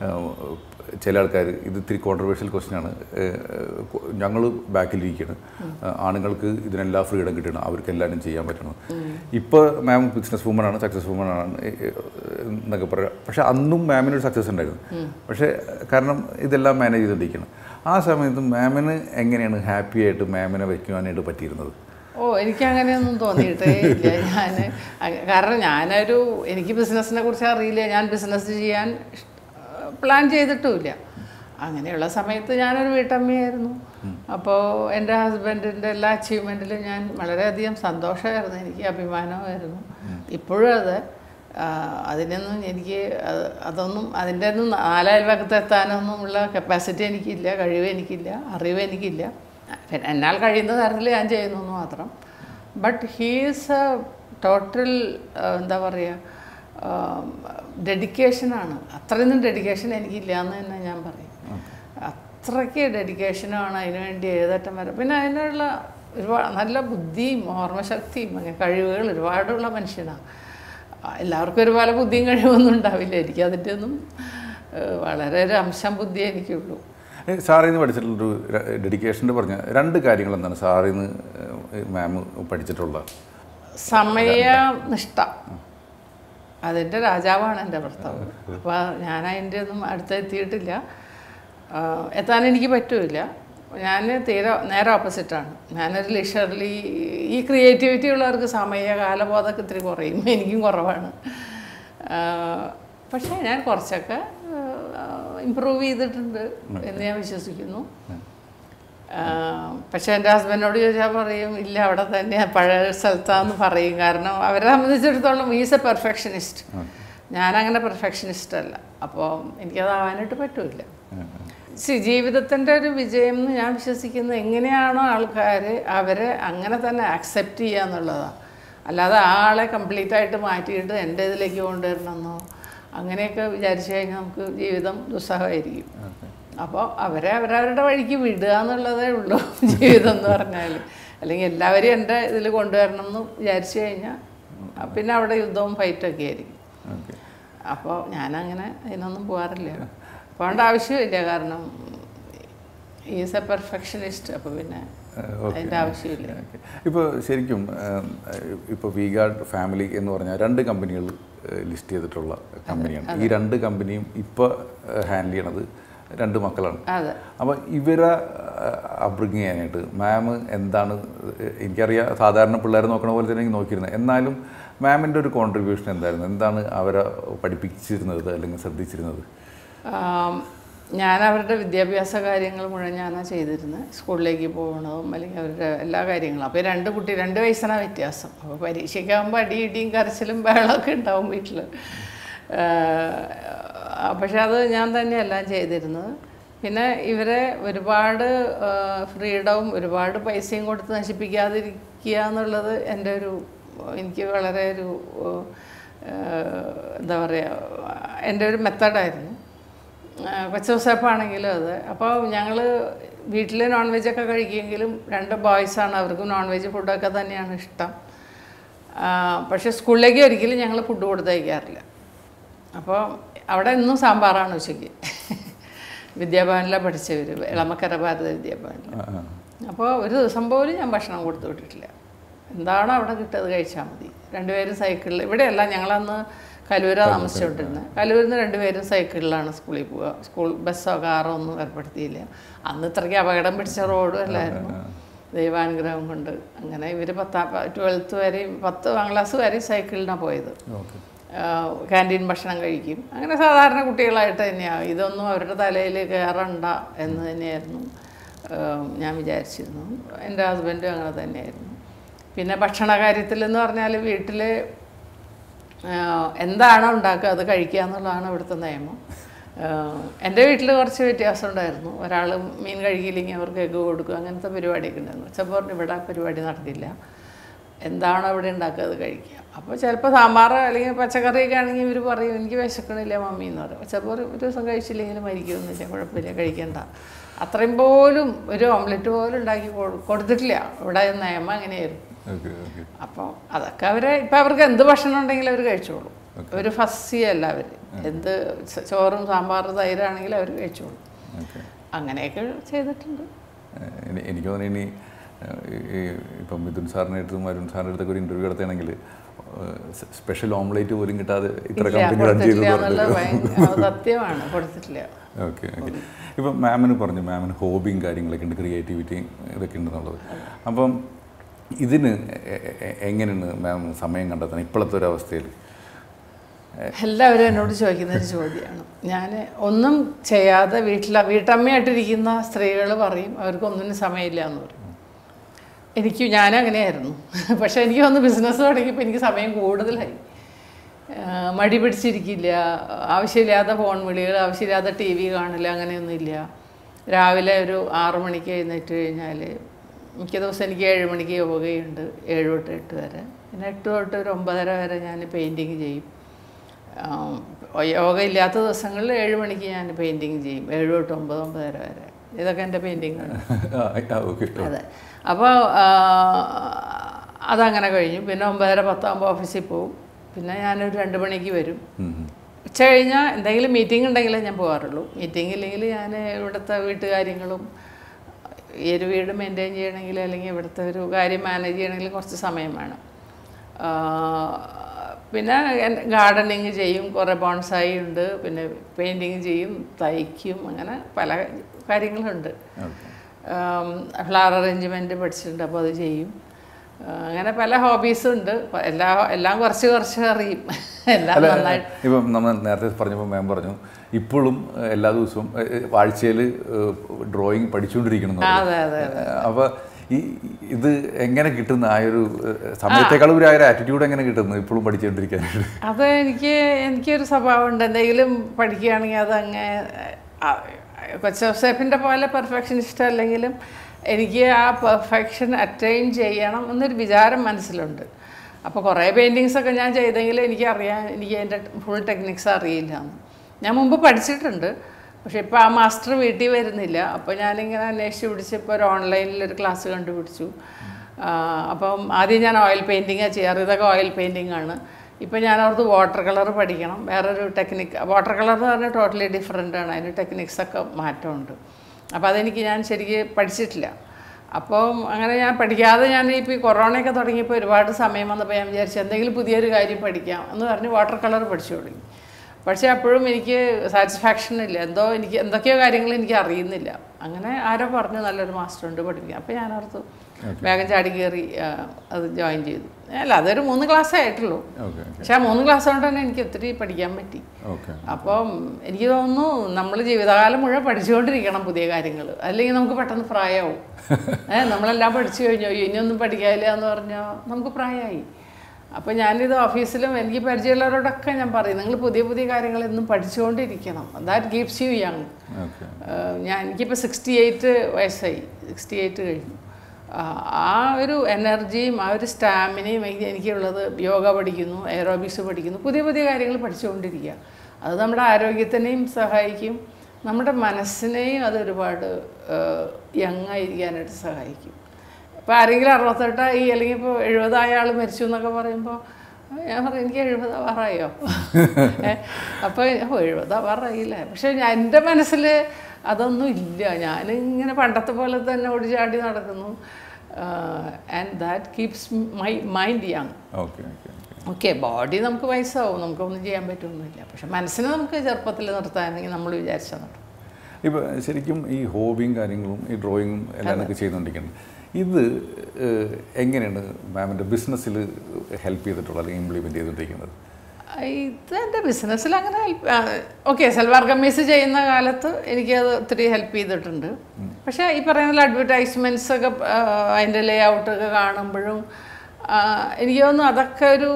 ചില ആൾക്കാർ, ഇത് ഇത്തിരി കോൺട്രവേഴ്ഷ്യൽ ക്വസ്റ്റ്യനാണ്, ഞങ്ങൾ ബാക്കിലിരിക്കുകയാണ്, ആണുങ്ങൾക്ക് ഇതിനെല്ലാം ഫ്രീഡം കിട്ടണം, അവർക്ക് എല്ലാവരും ചെയ്യാൻ പറ്റണം. ഇപ്പോൾ മാം ബിസിനസ് വുമനാണ്, സക്സസ് വുമനാണ് എന്നൊക്കെ പറയാം. പക്ഷേ അന്നും മാമിനൊരു സക്സസ് ഉണ്ടായിരുന്നു. പക്ഷേ കാരണം ഇതെല്ലാം മാനേജ് ചെയ്തുകൊണ്ടിരിക്കണം. ആ സമയത്ത് മാമിന് എങ്ങനെയാണ് ഹാപ്പി ആയിട്ട് മാമിനെ വയ്ക്കുവാനായിട്ട് പറ്റിയിരുന്നത്? എനിക്കങ്ങനെയൊന്നും തോന്നിയിട്ടേ ഇല്ല. കാരണം എനിക്ക് ബിസിനസ്സിനെ കുറിച്ച് അറിയില്ല, ഞാൻ ബിസിനസ് ചെയ്യാൻ പ്ലാൻ ചെയ്തിട്ടുമില്ല. അങ്ങനെയുള്ള സമയത്ത് ഞാനൊരു വീട്ടമ്മയായിരുന്നു. അപ്പോൾ എൻ്റെ ഹസ്ബൻഡിൻ്റെ എല്ലാ അച്ചീവ്മെൻറ്റിലും ഞാൻ വളരെയധികം സന്തോഷമായിരുന്നു, എനിക്ക് അഭിമാനമായിരുന്നു. ഇപ്പോഴും അത്. അതിനൊന്നും എനിക്ക് അതിൻ്റെ ഒന്നും നാലയൽവക്കത്ത് എത്താനൊന്നുമുള്ള കപ്പാസിറ്റി എനിക്കില്ല, കഴിവ് എനിക്കില്ല, അറിവ് എനിക്കില്ല. എന്നാൽ കഴിയുന്ന തരത്തിൽ ഞാൻ ചെയ്യുന്നു എന്ന് മാത്രം. ബട്ട് ഹീസ് എ ടോട്ടൽ എന്താ പറയുക ഡെഡിക്കേഷനാണ്. അത്രയൊന്നും ഡെഡിക്കേഷൻ എനിക്കില്ല എന്ന് തന്നെ ഞാൻ പറയും. അത്രയ്ക്ക് ഡെഡിക്കേഷനാണ് അതിനുവേണ്ടി ഏതറ്റം വരെ. പിന്നെ അതിനുള്ള ഒരുപാട് നല്ല ബുദ്ധിയും ഓർമ്മശക്തിയും അങ്ങനെ കഴിവുകൾ ഒരുപാടുള്ള മനുഷ്യനാണ്. എല്ലാവർക്കും ഒരുപോലെ ബുദ്ധിയും കഴിവൊന്നും ഉണ്ടാവില്ല. എനിക്ക് അതിൻ്റെ ഒന്നും വളരെ ഒരു അംശം ബുദ്ധിയേ എനിക്കുള്ളൂ. സാറിൽ നിന്ന് പഠിച്ചിട്ടുള്ളൊരു ഡെഡിക്കേഷൻ്റെ പറഞ്ഞ രണ്ട് കാര്യങ്ങൾ എന്താണ് സാറിൽ നിന്ന് മാം പഠിച്ചിട്ടുള്ളത്? സമയനിഷ്ഠ, അതിൻ്റെ രാജാവാണ് എൻ്റെ ഭർത്താവ്. അപ്പോൾ ഞാൻ അതിൻ്റെ ഒന്നും അടുത്തെത്തിയിട്ടില്ല, എത്താൻ എനിക്ക് പറ്റില്ല. ഞാൻ നേരെ ഓപ്പോസിറ്റാണ്. ഞാനൊരു ലിഷർലി, ഈ ക്രിയേറ്റിവിറ്റി ഉള്ളവർക്ക് കാലബോധമൊക്കെ ഇത്തിരി കുറയും, എനിക്കും കുറവാണ്. പക്ഷേ ഞാൻ കുറച്ചൊക്കെ ഇമ്പ്രൂവ് ചെയ്തിട്ടുണ്ട് എന്ന് ഞാൻ വിശ്വസിക്കുന്നു. പക്ഷേ എൻ്റെ ഹസ്ബൻഡിനോട് ചോദിച്ചാൽ പറയും, ഇല്ല അവിടെ തന്നെ പഴയ സ്ഥലത്താന്ന് പറയും. കാരണം അവരെ സംബന്ധിച്ചിടത്തോളം ഈസ് എ പെർഫെക്ഷനിസ്റ്റ്. ഞാനങ്ങനെ പെർഫെക്ഷനിസ്റ്റ് അല്ല. അപ്പോൾ എനിക്കതാവാനായിട്ട് പറ്റില്ല. ജീവിതത്തിൻ്റെ ഒരു വിജയം എന്ന് ഞാൻ വിശ്വസിക്കുന്നത് എങ്ങനെയാണോ ആൾക്കാർ അവരെ അങ്ങനെ തന്നെ ആക്സെപ്റ്റ് ചെയ്യുക എന്നുള്ളതാണ്. അല്ലാതെ ആ ആളെ കംപ്ലീറ്റ് ആയിട്ട് മാറ്റിയിട്ട് എൻ്റെ ഇതിലേക്ക് കൊണ്ടുവരണമെന്നോ അങ്ങനെയൊക്കെ വിചാരിച്ചു കഴിഞ്ഞാൽ നമുക്ക് ജീവിതം ദുസ്സഹമായിരിക്കും. അപ്പോൾ അവരവരുടെ വഴിക്ക് വിടുക എന്നുള്ളതേ ഉള്ളൂ ജീവിതം എന്ന് പറഞ്ഞാൽ. അല്ലെങ്കിൽ എല്ലാവരും എൻ്റെ ഇതിൽ കൊണ്ടുവരണം എന്ന് വിചാരിച്ചു കഴിഞ്ഞാൽ പിന്നെ അവിടെ യുദ്ധവും ഫൈറ്റൊക്കെ ആയിരിക്കും. അപ്പോൾ ഞാനങ്ങനെ അതിനൊന്നും പോകാറില്ല, പോകേണ്ട ആവശ്യമില്ല. കാരണം ഈസ് എ പെർഫെക്ഷനിസ്റ്റ്. അപ്പോൾ പിന്നെ അതിൻ്റെ ആവശ്യമില്ല. ഇപ്പോൾ ശരിക്കും ഇപ്പോൾ V-Guard ഫാമിലി എന്ന് പറഞ്ഞാൽ 2 കമ്പനികൾ ലിസ്റ്റ് ചെയ്തിട്ടുള്ള കമ്പനിയാണ്. ഈ 2 കമ്പനിയും ഇപ്പോൾ ഹാൻഡിൽ ചെയ്യണത് 2 മക്കളാണ്. അപ്പോൾ ഇവരെ അപ്ബ്രിങ് ചെയ്യാനായിട്ട് മാം എന്താണ്, എനിക്കറിയാം സാധാരണ പിള്ളേരെ നോക്കണ പോലെ തന്നെ എനിക്ക് നോക്കിയിരുന്നത്, എന്നാലും മാമിൻ്റെ ഒരു കോൺട്രിബ്യൂഷൻ എന്തായിരുന്നു? എന്താണ് അവരെ പഠിപ്പിച്ചിരുന്നത് അല്ലെങ്കിൽ ശ്രദ്ധിച്ചിരുന്നത്? ഞാൻ അവരുടെ വിദ്യാഭ്യാസ കാര്യങ്ങൾ മുഴുവൻ ഞാനാണ് ചെയ്തിരുന്നത്. സ്കൂളിലേക്ക് പോകണതും അല്ലെങ്കിൽ അവരുടെ എല്ലാ കാര്യങ്ങളും. അപ്പോൾ 2 വയസ്സിനാണ് വ്യത്യാസം. അപ്പോൾ പരീക്ഷയ്ക്കാകുമ്പോൾ ഇടിയും കരച്ചിലും ബഹളമൊക്കെ ഉണ്ടാവും വീട്ടിൽ. പക്ഷെ അത് ഞാൻ തന്നെയെല്ലാം ചെയ്തിരുന്നത്. പിന്നെ ഇവരെ ഒരുപാട് ഫ്രീഡവും ഒരുപാട് പൈസയും കൊടുത്ത് നശിപ്പിക്കാതിരിക്കുക എന്നുള്ളത് എനിക്ക് വളരെ എന്താ പറയുക, എൻ്റെ ഒരു മെത്തഡായിരുന്നു. കൊച്ചൂസേപ്പാണെങ്കിലും അത്. അപ്പോൾ ഞങ്ങൾ വീട്ടിൽ നോൺ വെജൊക്കെ കഴിക്കുമെങ്കിലും 2 ബോയ്സാണ്, അവർക്ക് നോൺ വെജ് ഫുഡൊക്കെ തന്നെയാണ് ഇഷ്ടം. പക്ഷേ സ്കൂളിലേക്ക് ഒരിക്കലും ഞങ്ങൾ ഫുഡ് കൊടുത്തയക്കാറില്ല. അപ്പോൾ അവിടെ ഇന്നും സാമ്പാറാണ് ഉച്ചയ്ക്ക്. വിദ്യാഭവനിലാണ് പഠിച്ചവർ, ഇളമക്കര ഭാരത വിദ്യാഭവനിൽ. അപ്പോൾ ഒരു ദിവസം പോലും ഞാൻ ഭക്ഷണം കൊടുത്തു വിട്ടിട്ടില്ല. എന്താണോ അവിടെ കിട്ടിയത് കഴിച്ചാൽ മതി. 2 പേരും സൈക്കിളിൽ, ഇവിടെയല്ല, ഞങ്ങളന്ന് കലൂരാണ് താമസിച്ചുകൊണ്ടിരുന്നത്. കലൂരിൽ നിന്ന് 2 പേരും സൈക്കിളിലാണ് സ്കൂളിൽ പോവുക. സ്കൂൾ ബസ്സോ കാറോ ഒന്നും ഏർപ്പെടുത്തിയില്ല. അന്ന് ഇത്രയ്ക്ക് അപകടം പിടിച്ച റോഡും അല്ലായിരുന്നു. ദൈവാനുഗ്രഹം കൊണ്ട് അങ്ങനെ ഇവർ 12th വരെയും 10ാം ക്ലാസ് വരെയും സൈക്കിളിനാണ് പോയത്. ക്യാൻറ്റീൻ ഭക്ഷണം കഴിക്കും. അങ്ങനെ സാധാരണ കുട്ടികളായിട്ട് തന്നെയാണ്. ഇതൊന്നും അവരുടെ തലയിൽ കയറണ്ട എന്ന് തന്നെയായിരുന്നു ഞാൻ വിചാരിച്ചിരുന്നു. എൻ്റെ ഹസ്ബൻഡും അങ്ങനെ തന്നെയായിരുന്നു. പിന്നെ ഭക്ഷണ കാര്യത്തിലെന്ന് പറഞ്ഞാൽ വീട്ടിൽ എന്താണോ ഉണ്ടാക്കുക അത് കഴിക്കുക എന്നുള്ളതാണ് ഇവിടുത്തെ നിയമം. എൻ്റെ വീട്ടിൽ കുറച്ച് വ്യത്യാസം ഉണ്ടായിരുന്നു. ഒരാൾ മീൻ കഴിക്കില്ലെങ്കിൽ അവർക്ക് എഗ്ഗ് കൊടുക്കുക, അങ്ങനത്തെ പരിപാടിയൊക്കെ ഉണ്ടായിരുന്നു. ഉച്ചപ്പോറിന് ഇവിടെ പരിപാടി നടക്കില്ല. എന്താണോ ഇവിടെ ഉണ്ടാക്കുക അത് കഴിക്കുക. അപ്പോൾ ചിലപ്പോൾ സാമ്പാർ അല്ലെങ്കിൽ പച്ചക്കറിയൊക്കെ ആണെങ്കിൽ ഇവർ പറയും എനിക്ക് വിശക്കണില്ല മമ്മി എന്ന് പറയും. ഉച്ചപ്പോറ് ഒരു ദിവസം കഴിച്ചില്ലെങ്കിൽ മരിക്കുമെന്നില്ല, കുഴപ്പമില്ല, കഴിക്കണ്ട. അത്രയും പോലും ഒരു ഓംലെറ്റ് പോലും ഉണ്ടാക്കി കൊടുത്തിട്ടില്ല. ഇവിടെ നിയമം അങ്ങനെയായിരുന്നു. അപ്പോൾ അതൊക്കെ ഇപ്പം അവർക്ക് എന്ത് ഭക്ഷണം ഉണ്ടെങ്കിലും അവർ കഴിച്ചോളും. ഒരു ഫസ്സിയല്ല അവർ. എന്ത് ചോറും സാമ്പാറും തൈരാണെങ്കിലും അവർ കഴിച്ചോളും. അങ്ങനെയൊക്കെ ചെയ്തിട്ടുണ്ട്. എനിക്ക് തോന്നുന്നു ഇനി ഇപ്പം മിഥുൻ സാറിൻ്റെ അടുത്തും അരുൺ സാറിൻ്റെ അടുത്തൊക്കെ ഒരു ഇൻ്റർവ്യൂ നടത്തുകയാണെങ്കിൽ സ്പെഷ്യൽ ഓംലേറ്റ് പോലും കിട്ടാതെ ഇത്ര കമ്പനി റൺ ചെയ്തു. സത്യമാണ്, കൊടുത്തിട്ടില്ല. ഓക്കെ. ഇപ്പം മാമിന് പറഞ്ഞു മാമിന് ഹോബിയും കാര്യങ്ങളൊക്കെ ഉണ്ട്, ക്രിയേറ്റിവിറ്റിയും ഇതൊക്കെ ഉണ്ടെന്നുള്ളത്. അപ്പം ഇതിന് എങ്ങനെയാണ് മാം സമയം കണ്ടെത്താൻ ഇപ്പോഴത്തെ ഒരു അവസ്ഥയിൽ? എല്ലാവരും എന്നോട് ചോദിക്കുന്നൊരു ചോദ്യമാണ്. ഞാൻ ഒന്നും ചെയ്യാതെ വീട്ടമ്മയായിട്ടിരിക്കുന്ന സ്ത്രീകൾ പറയും അവർക്കൊന്നിനും സമയമില്ല എന്ന് പറയും. ഞാനങ്ങനെയായിരുന്നു. പക്ഷേ എനിക്ക് ഒന്ന് ബിസിനസ് തുടങ്ങിയപ്പോൾ എനിക്ക് സമയം കൂടുതലായി. മടി പിടിച്ചിരിക്കില്ല, ആവശ്യമില്ലാത്ത ഫോൺ വിളികൾ, ആവശ്യമില്ലാത്ത TV കാണില്ല, അങ്ങനെയൊന്നുമില്ല. രാവിലെ ഒരു 6 മണിക്ക് എഴുന്നേറ്റ് കഴിഞ്ഞാൽ മിക്ക ദിവസം എനിക്ക് 7 മണിക്ക് യോഗയുണ്ട്, 7 തൊട്ട് 8 വരെ. പിന്നെ 8 തൊട്ട് ഒരു 9:30 വരെ ഞാൻ പെയിൻറ്റിങ് ചെയ്യും. യോഗ ഇല്ലാത്ത ദിവസങ്ങളിൽ 7 മണിക്ക് ഞാൻ പെയിൻറ്റിങ് ചെയ്യും, 7 തൊട്ട് 9:30 വരെ. ഇതൊക്കെ എൻ്റെ പെയിൻറ്റിങ്ങാണ്. അതെ. അപ്പോൾ അതങ്ങനെ കഴിഞ്ഞു. പിന്നെ 9:30-10 ആകുമ്പോൾ ഓഫീസിൽ പോവും. പിന്നെ ഞാനൊരു 2 മണിക്ക് വരും. ഉച്ച കഴിഞ്ഞാൽ എന്തെങ്കിലും മീറ്റിംഗ് ഉണ്ടെങ്കിലേ ഞാൻ പോകാറുള്ളൂ. മീറ്റിംഗ് ഇല്ലെങ്കിൽ ഞാൻ ഇവിടുത്തെ വീട്ടുകാര്യങ്ങളും ഈ ഒരു വീട് മെയിൻറ്റെയിൻ ചെയ്യണമെങ്കിൽ അല്ലെങ്കിൽ ഇവിടുത്തെ ഒരു കാര്യം മാനേജ് ചെയ്യണമെങ്കിൽ കുറച്ച് സമയം വേണം. പിന്നെ ഗാർഡനിങ് ചെയ്യും, കുറേ ബോൺസായി ഉണ്ട്, പിന്നെ പെയിൻറ്റിങ് ചെയ്യും, തയ്ക്കും, അങ്ങനെ പല കാര്യങ്ങളുണ്ട്. ഫ്ലവർ അറേഞ്ച്മെൻറ്റ് പഠിച്ചിട്ടുണ്ട്, അപ്പോൾ അത് ചെയ്യും. അങ്ങനെ പല ഹോബീസും ഉണ്ട്. എല്ലാം കുറച്ച് അറിയും. എല്ലാം നന്നായിട്ട്. ഇപ്പം നമ്മൾ നേരത്തെ പറഞ്ഞപ്പോൾ മാം പറഞ്ഞു ഇപ്പോഴും എല്ലാ ദിവസവും ആഴ്ചയിൽ ഡ്രോയിങ് പഠിച്ചുകൊണ്ടിരിക്കണം. അപ്പോൾ ഇത് എങ്ങനെ കിട്ടുന്ന ആ ഒരു സമയത്തേക്കാളും ഒരു ആറ്റിറ്റ്യൂഡ് എങ്ങനെ കിട്ടുന്നു ഇപ്പോഴും പഠിച്ചുകൊണ്ടിരിക്കാനായിട്ട്? അത് എനിക്കൊരു സ്വഭാവമുണ്ട്. എന്തെങ്കിലും പഠിക്കുകയാണെങ്കിൽ അതങ്ങ് കൊച്ചോസേഫിൻ്റെ പോലെ പെർഫെക്ഷനിസ്റ്റ് അല്ലെങ്കിലും എനിക്ക് ആ പെർഫെക്ഷൻ അറ്റൈൻ ചെയ്യണം എന്നൊരു വിചാരം മനസ്സിലുണ്ട്. അപ്പോൾ കുറേ പെയിൻറ്റിങ്സൊക്കെ ഞാൻ ചെയ്തെങ്കിൽ എനിക്കറിയാം എനിക്ക് അതിൻ്റെ ഫുൾ ടെക്നിക്സ് അറിയില്ല എന്ന്. ഞാൻ മുമ്പ് പഠിച്ചിട്ടുണ്ട്, പക്ഷേ ഇപ്പോൾ ആ മാസ്റ്റർ വീട്ടിൽ വരുന്നില്ല. അപ്പോൾ ഞാനിങ്ങനെ അന്വേഷിച്ച് പിടിച്ച് ഇപ്പോൾ ഒരു ഓൺലൈനിലൊരു ക്ലാസ് കണ്ടുപിടിച്ചു. അപ്പം ആദ്യം ഞാൻ ഓയിൽ പെയിൻറ്റിങ്ങാണ് ചെയ്യാറ്. ഇതൊക്കെ ഓയിൽ പെയിൻറ്റിങ്ങാണ്. ഇപ്പോൾ ഞാനവർക്ക് വാട്ടർ കളർ പഠിക്കണം. വേറൊരു ടെക്നിക്ക്, വാട്ടർ കളർ എന്ന് പറഞ്ഞാൽ ടോട്ടലി ഡിഫറെൻ്റാണ്. അതിന് ടെക്നിക്സൊക്കെ മാറ്റമുണ്ട്. അപ്പോൾ അതെനിക്ക് ഞാൻ ശരിക്കും പഠിച്ചിട്ടില്ല. അപ്പം അങ്ങനെ ഞാൻ പഠിക്കാതെ ഇപ്പോൾ ഈ കൊറോണയൊക്കെ തുടങ്ങിയപ്പോൾ ഒരുപാട് സമയം വന്നപ്പോൾ ഞാൻ വിചാരിച്ചു എന്തെങ്കിലും പുതിയൊരു കാര്യം പഠിക്കാം എന്ന് പറഞ്ഞ് വാട്ടർ കളർ പഠിച്ചു തുടങ്ങി. പക്ഷേ അപ്പോഴും എനിക്ക് സാറ്റിസ്ഫാക്ഷൻ ഇല്ല, എന്തൊക്കെയോ കാര്യങ്ങൾ എനിക്ക് അറിയുന്നില്ല. അങ്ങനെ ആരോ പറഞ്ഞു നല്ലൊരു മാസ്റ്റർ ഉണ്ട് പഠിപ്പിക്കാൻ. അപ്പോൾ ഞാനോർത്തു വേഗം ചാടി കയറി അത് ജോയിൻ ചെയ്തു. അല്ല, അതൊരു 3 ക്ലാസ്സേ ആയിട്ടുള്ളൂ. പക്ഷെ ആ 3 ക്ലാസ് കൊണ്ട് തന്നെ എനിക്ക് ഒത്തിരി പഠിക്കാൻ പറ്റി. അപ്പം എനിക്ക് തോന്നുന്നു നമ്മൾ ജീവിതകാലം മുഴുവൻ പഠിച്ചുകൊണ്ടിരിക്കണം പുതിയ കാര്യങ്ങൾ, അല്ലെങ്കിൽ നമുക്ക് പെട്ടെന്ന് പ്രായമാവും. നമ്മളെല്ലാം പഠിച്ചു കഴിഞ്ഞോ, ഇനിയൊന്നും പഠിക്കാനില്ല എന്ന് പറഞ്ഞാൽ നമുക്ക് പ്രായമായി. അപ്പോൾ ഞാനിത് ഓഫീസിലും എനിക്ക് പരിചയമുള്ളവരോടൊക്കെ ഞാൻ പറയും, നിങ്ങൾ പുതിയ പുതിയ കാര്യങ്ങൾ എന്നും പഠിച്ചുകൊണ്ടിരിക്കണം. That keeps you young. എനിക്കിപ്പോൾ 68 വയസ്സായി, 68 കഴിഞ്ഞു. ആ ഒരു എനർജിയും ആ ഒരു സ്റ്റാമിനയും എനിക്കുള്ളത് യോഗ പഠിക്കുന്നു, എയറോബിക്സ് പഠിക്കുന്നു, പുതിയ പുതിയ കാര്യങ്ങൾ പഠിച്ചുകൊണ്ടിരിക്കുക. അത് നമ്മുടെ ആരോഗ്യത്തിനെയും സഹായിക്കും, നമ്മുടെ മനസ്സിനെയും അത് ഒരുപാട് യങ്ങായിരിക്കാനായിട്ട് സഹായിക്കും. ഇപ്പോൾ ആരെങ്കിലും 68 അല്ലെങ്കിൽ ഇപ്പോൾ 70 ആൾ മരിച്ചു എന്നൊക്കെ പറയുമ്പോൾ ഞാൻ പറയും എനിക്ക് 70 ആവാറായോ. അപ്പോൾ 70 ആവാറായില്ലേ. പക്ഷേ എൻ്റെ മനസ്സിൽ അതൊന്നും ഇല്ല. ഞാനിങ്ങനെ പണ്ടത്തെ പോലെ തന്നെ ഓടിച്ചാടി നടക്കുന്നു. And that keeps my mind young. Okay, body നമുക്ക് വയസ്സാവും, നമുക്കൊന്നും ചെയ്യാൻ പറ്റുമൊന്നുമില്ല. പക്ഷെ മനസ്സിനെ നമുക്ക് ചെറുപ്പത്തിൽ നിർത്താനെങ്കിൽ നമ്മൾ വിചാരിച്ചാൽ നടക്കും. ഇപ്പോൾ ശരിക്കും ഈ ഹോബിയും കാര്യങ്ങളും ഈ ഡ്രോയിങ്ങും എല്ലാം ചെയ്തുകൊണ്ടിരിക്കുന്നത്, ഇത് എങ്ങനെയാണ് മാമിൻ്റെ ബിസിനസ്സിൽ ഹെൽപ്പ് ചെയ്തിട്ടുള്ളത് അല്ലെങ്കിൽ ഇംപ്ലിമെൻറ്റ് ചെയ്തുകൊണ്ടിരിക്കുന്നത്? ഇത് എൻ്റെ ബിസിനസ്സിൽ അങ്ങനെ ഓക്കെ, സൽവാർ കമ്മീസ് ചെയ്യുന്ന കാലത്ത് എനിക്കത് ഒത്തിരി ഹെൽപ്പ് ചെയ്തിട്ടുണ്ട്. പക്ഷേ ഈ പറയുന്ന അഡ്വർടൈസ്മെൻറ്റ്സ് ഒക്കെ അതിൻ്റെ ലേ ഔട്ടൊക്കെ കാണുമ്പോഴും എനിക്ക് തോന്നുന്നു അതൊക്കെ ഒരു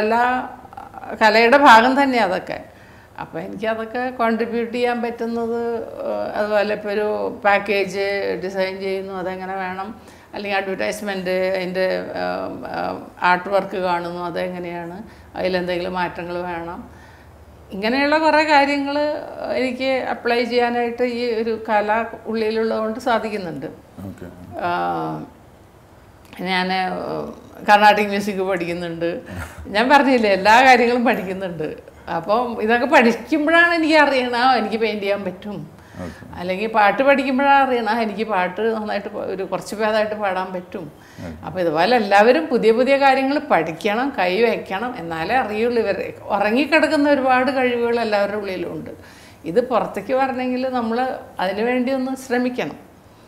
കലയുടെ ഭാഗം തന്നെയാണ് അതൊക്കെ. അപ്പോൾ എനിക്കതൊക്കെ കോൺട്രിബ്യൂട്ട് ചെയ്യാൻ പറ്റുന്നത്, അതുപോലെ ഇപ്പോൾ ഒരു പാക്കേജ് ഡിസൈൻ ചെയ്യുന്നു, അതെങ്ങനെ വേണം, അല്ലെങ്കിൽ അഡ്വർടൈസ്മെൻറ്റ് അതിൻ്റെ ആർട്ട് വർക്ക് കാണുന്നു, അതെങ്ങനെയാണ്, അതിലെന്തെങ്കിലും മാറ്റങ്ങൾ വേണം, ഇങ്ങനെയുള്ള കുറേ കാര്യങ്ങൾ എനിക്ക് അപ്ലൈ ചെയ്യാനായിട്ട് ഈ ഒരു കല ഉള്ളിലുള്ളതുകൊണ്ട് സാധിക്കുന്നുണ്ട്. ഞാൻ കർണാട്ടിക് മ്യൂസിക് പഠിക്കുന്നുണ്ട്, ഞാൻ പറഞ്ഞില്ലേ എല്ലാ കാര്യങ്ങളും പഠിക്കുന്നുണ്ട്. അപ്പം ഇതൊക്കെ പഠിക്കുമ്പോഴാണ് എനിക്ക് അറിയണം എനിക്ക് പെയിൻറ്റ് ചെയ്യാൻ പറ്റും, അല്ലെങ്കിൽ പാട്ട് പഠിക്കുമ്പോഴാണ് അറിയണം എനിക്ക് പാട്ട് നന്നായിട്ട് കുറച്ച് ഭേദമായിട്ട് പാടാൻ പറ്റും. അപ്പോൾ ഇതുപോലെ എല്ലാവരും പുതിയ പുതിയ കാര്യങ്ങൾ പഠിക്കണം, കൈ വയ്ക്കണം, എന്നാലേ അറിയുള്ളൂ. ഉറങ്ങിക്കിടക്കുന്ന ഒരുപാട് കഴിവുകൾ എല്ലാവരുടെ ഉള്ളിലുണ്ട്. ഇത് പുറത്തേക്ക് വരണമെങ്കിൽ നമ്മൾ അതിനു വേണ്ടി ഒന്ന് ശ്രമിക്കണം.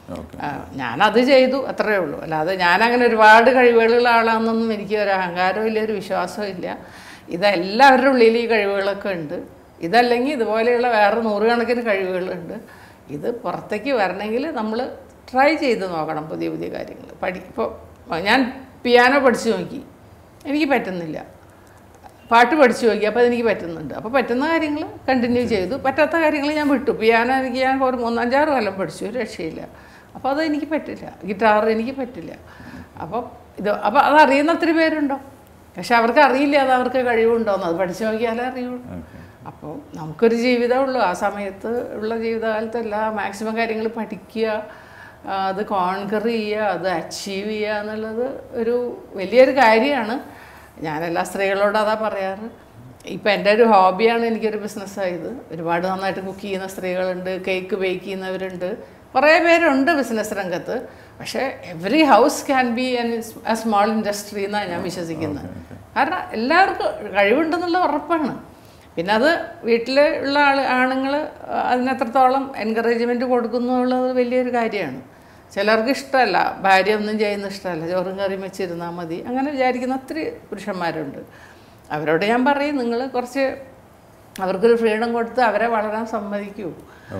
ഞാനത് ചെയ്തു, അത്രയേ ഉള്ളൂ. അല്ലാതെ ഞാനങ്ങനെ ഒരുപാട് കഴിവുകളുള്ള ആളാണെന്നൊന്നും എനിക്ക് ഒരു അഹങ്കാരവും ഇല്ല, ഒരു വിശ്വാസവും ഇല്ല. ഇതെല്ലാവരുടെ ഉള്ളിൽ ഈ കഴിവുകളൊക്കെ ഉണ്ട്. ഇതല്ലെങ്കിൽ ഇതുപോലെയുള്ള വേറെ 100 കണക്കിന് കഴിവുകളുണ്ട്. ഇത് പുറത്തേക്ക് വരണമെങ്കിൽ നമ്മൾ ട്രൈ ചെയ്ത് നോക്കണം പുതിയ പുതിയ കാര്യങ്ങൾ. ഇപ്പോൾ ഞാൻ പിയാനോ പഠിച്ചു നോക്കി, എനിക്ക് പറ്റുന്നില്ല. പാട്ട് പഠിച്ചു നോക്കി, അപ്പോൾ അതെനിക്ക് പറ്റുന്നുണ്ട്. അപ്പോൾ പറ്റുന്ന കാര്യങ്ങൾ കണ്ടിന്യൂ ചെയ്തു, പറ്റാത്ത കാര്യങ്ങൾ ഞാൻ വിട്ടു. പിയാനോ ഞാൻ ഒരു 3-5 കൊല്ലം പഠിച്ചു, ഒരു രക്ഷയില്ല. അപ്പോൾ അത് എനിക്ക് പറ്റില്ല. ഗിറ്റാർ എനിക്ക് പറ്റില്ല. അപ്പോൾ അതറിയുന്ന ഒത്തിരി പേരുണ്ടോ, പക്ഷെ അവർക്ക് അറിയില്ല അത് അവർക്ക് കഴിവുണ്ടോയെന്ന്. അത് പഠിച്ചു നോക്കിയാലേ അറിയുള്ളൂ. അപ്പോൾ നമുക്കൊരു ജീവിതമുള്ളൂ. ആ സമയത്ത് ഉള്ള ജീവിതകാലത്ത് മാക്സിമം കാര്യങ്ങൾ പഠിക്കുക, അത് കോൺകർ ചെയ്യുക, അത് അച്ചീവ് ചെയ്യുക എന്നുള്ളത് ഒരു വലിയൊരു കാര്യമാണ്. ഞാനെല്ലാ സ്ത്രീകളോടും അതാ പറയാറ്. ഇപ്പം എൻ്റെ ഒരു ഹോബിയാണ് എനിക്കൊരു ബിസിനസ്സായത്. ഒരുപാട് നന്നായിട്ട് കുക്ക് ചെയ്യുന്ന സ്ത്രീകളുണ്ട്, കേക്ക് ബേക്ക് ചെയ്യുന്നവരുണ്ട്, കുറേ പേരുണ്ട് ബിസിനസ് രംഗത്ത്. പക്ഷേ every house can be a small industry എന്നാണ് ഞാൻ വിശ്വസിക്കുന്നത്. കാരണം എല്ലാവർക്കും കഴിവുണ്ടെന്നുള്ള ഉറപ്പാണ്. പിന്നെ അത് വീട്ടിൽ ഉള്ള ആണുങ്ങൾ അതിനെത്രത്തോളം എൻകറേജ്മെൻറ്റ് കൊടുക്കുന്നു എന്നുള്ളത് വലിയൊരു കാര്യമാണ്. ചിലർക്ക് ഇഷ്ടമല്ല, ഭാര്യ ഒന്നും ചെയ്യുന്ന ഇഷ്ടമല്ല, ചോറും കറിയും വെച്ചിരുന്നാൽ മതി, അങ്ങനെ വിചാരിക്കുന്ന ഒത്തിരി പുരുഷന്മാരുണ്ട്. അവരോട് ഞാൻ പറയും, നിങ്ങൾ കുറച്ച് അവർക്കൊരു ഫ്രീഡം കൊടുത്ത് അവരെ വളരാൻ സമ്മതിക്കൂ.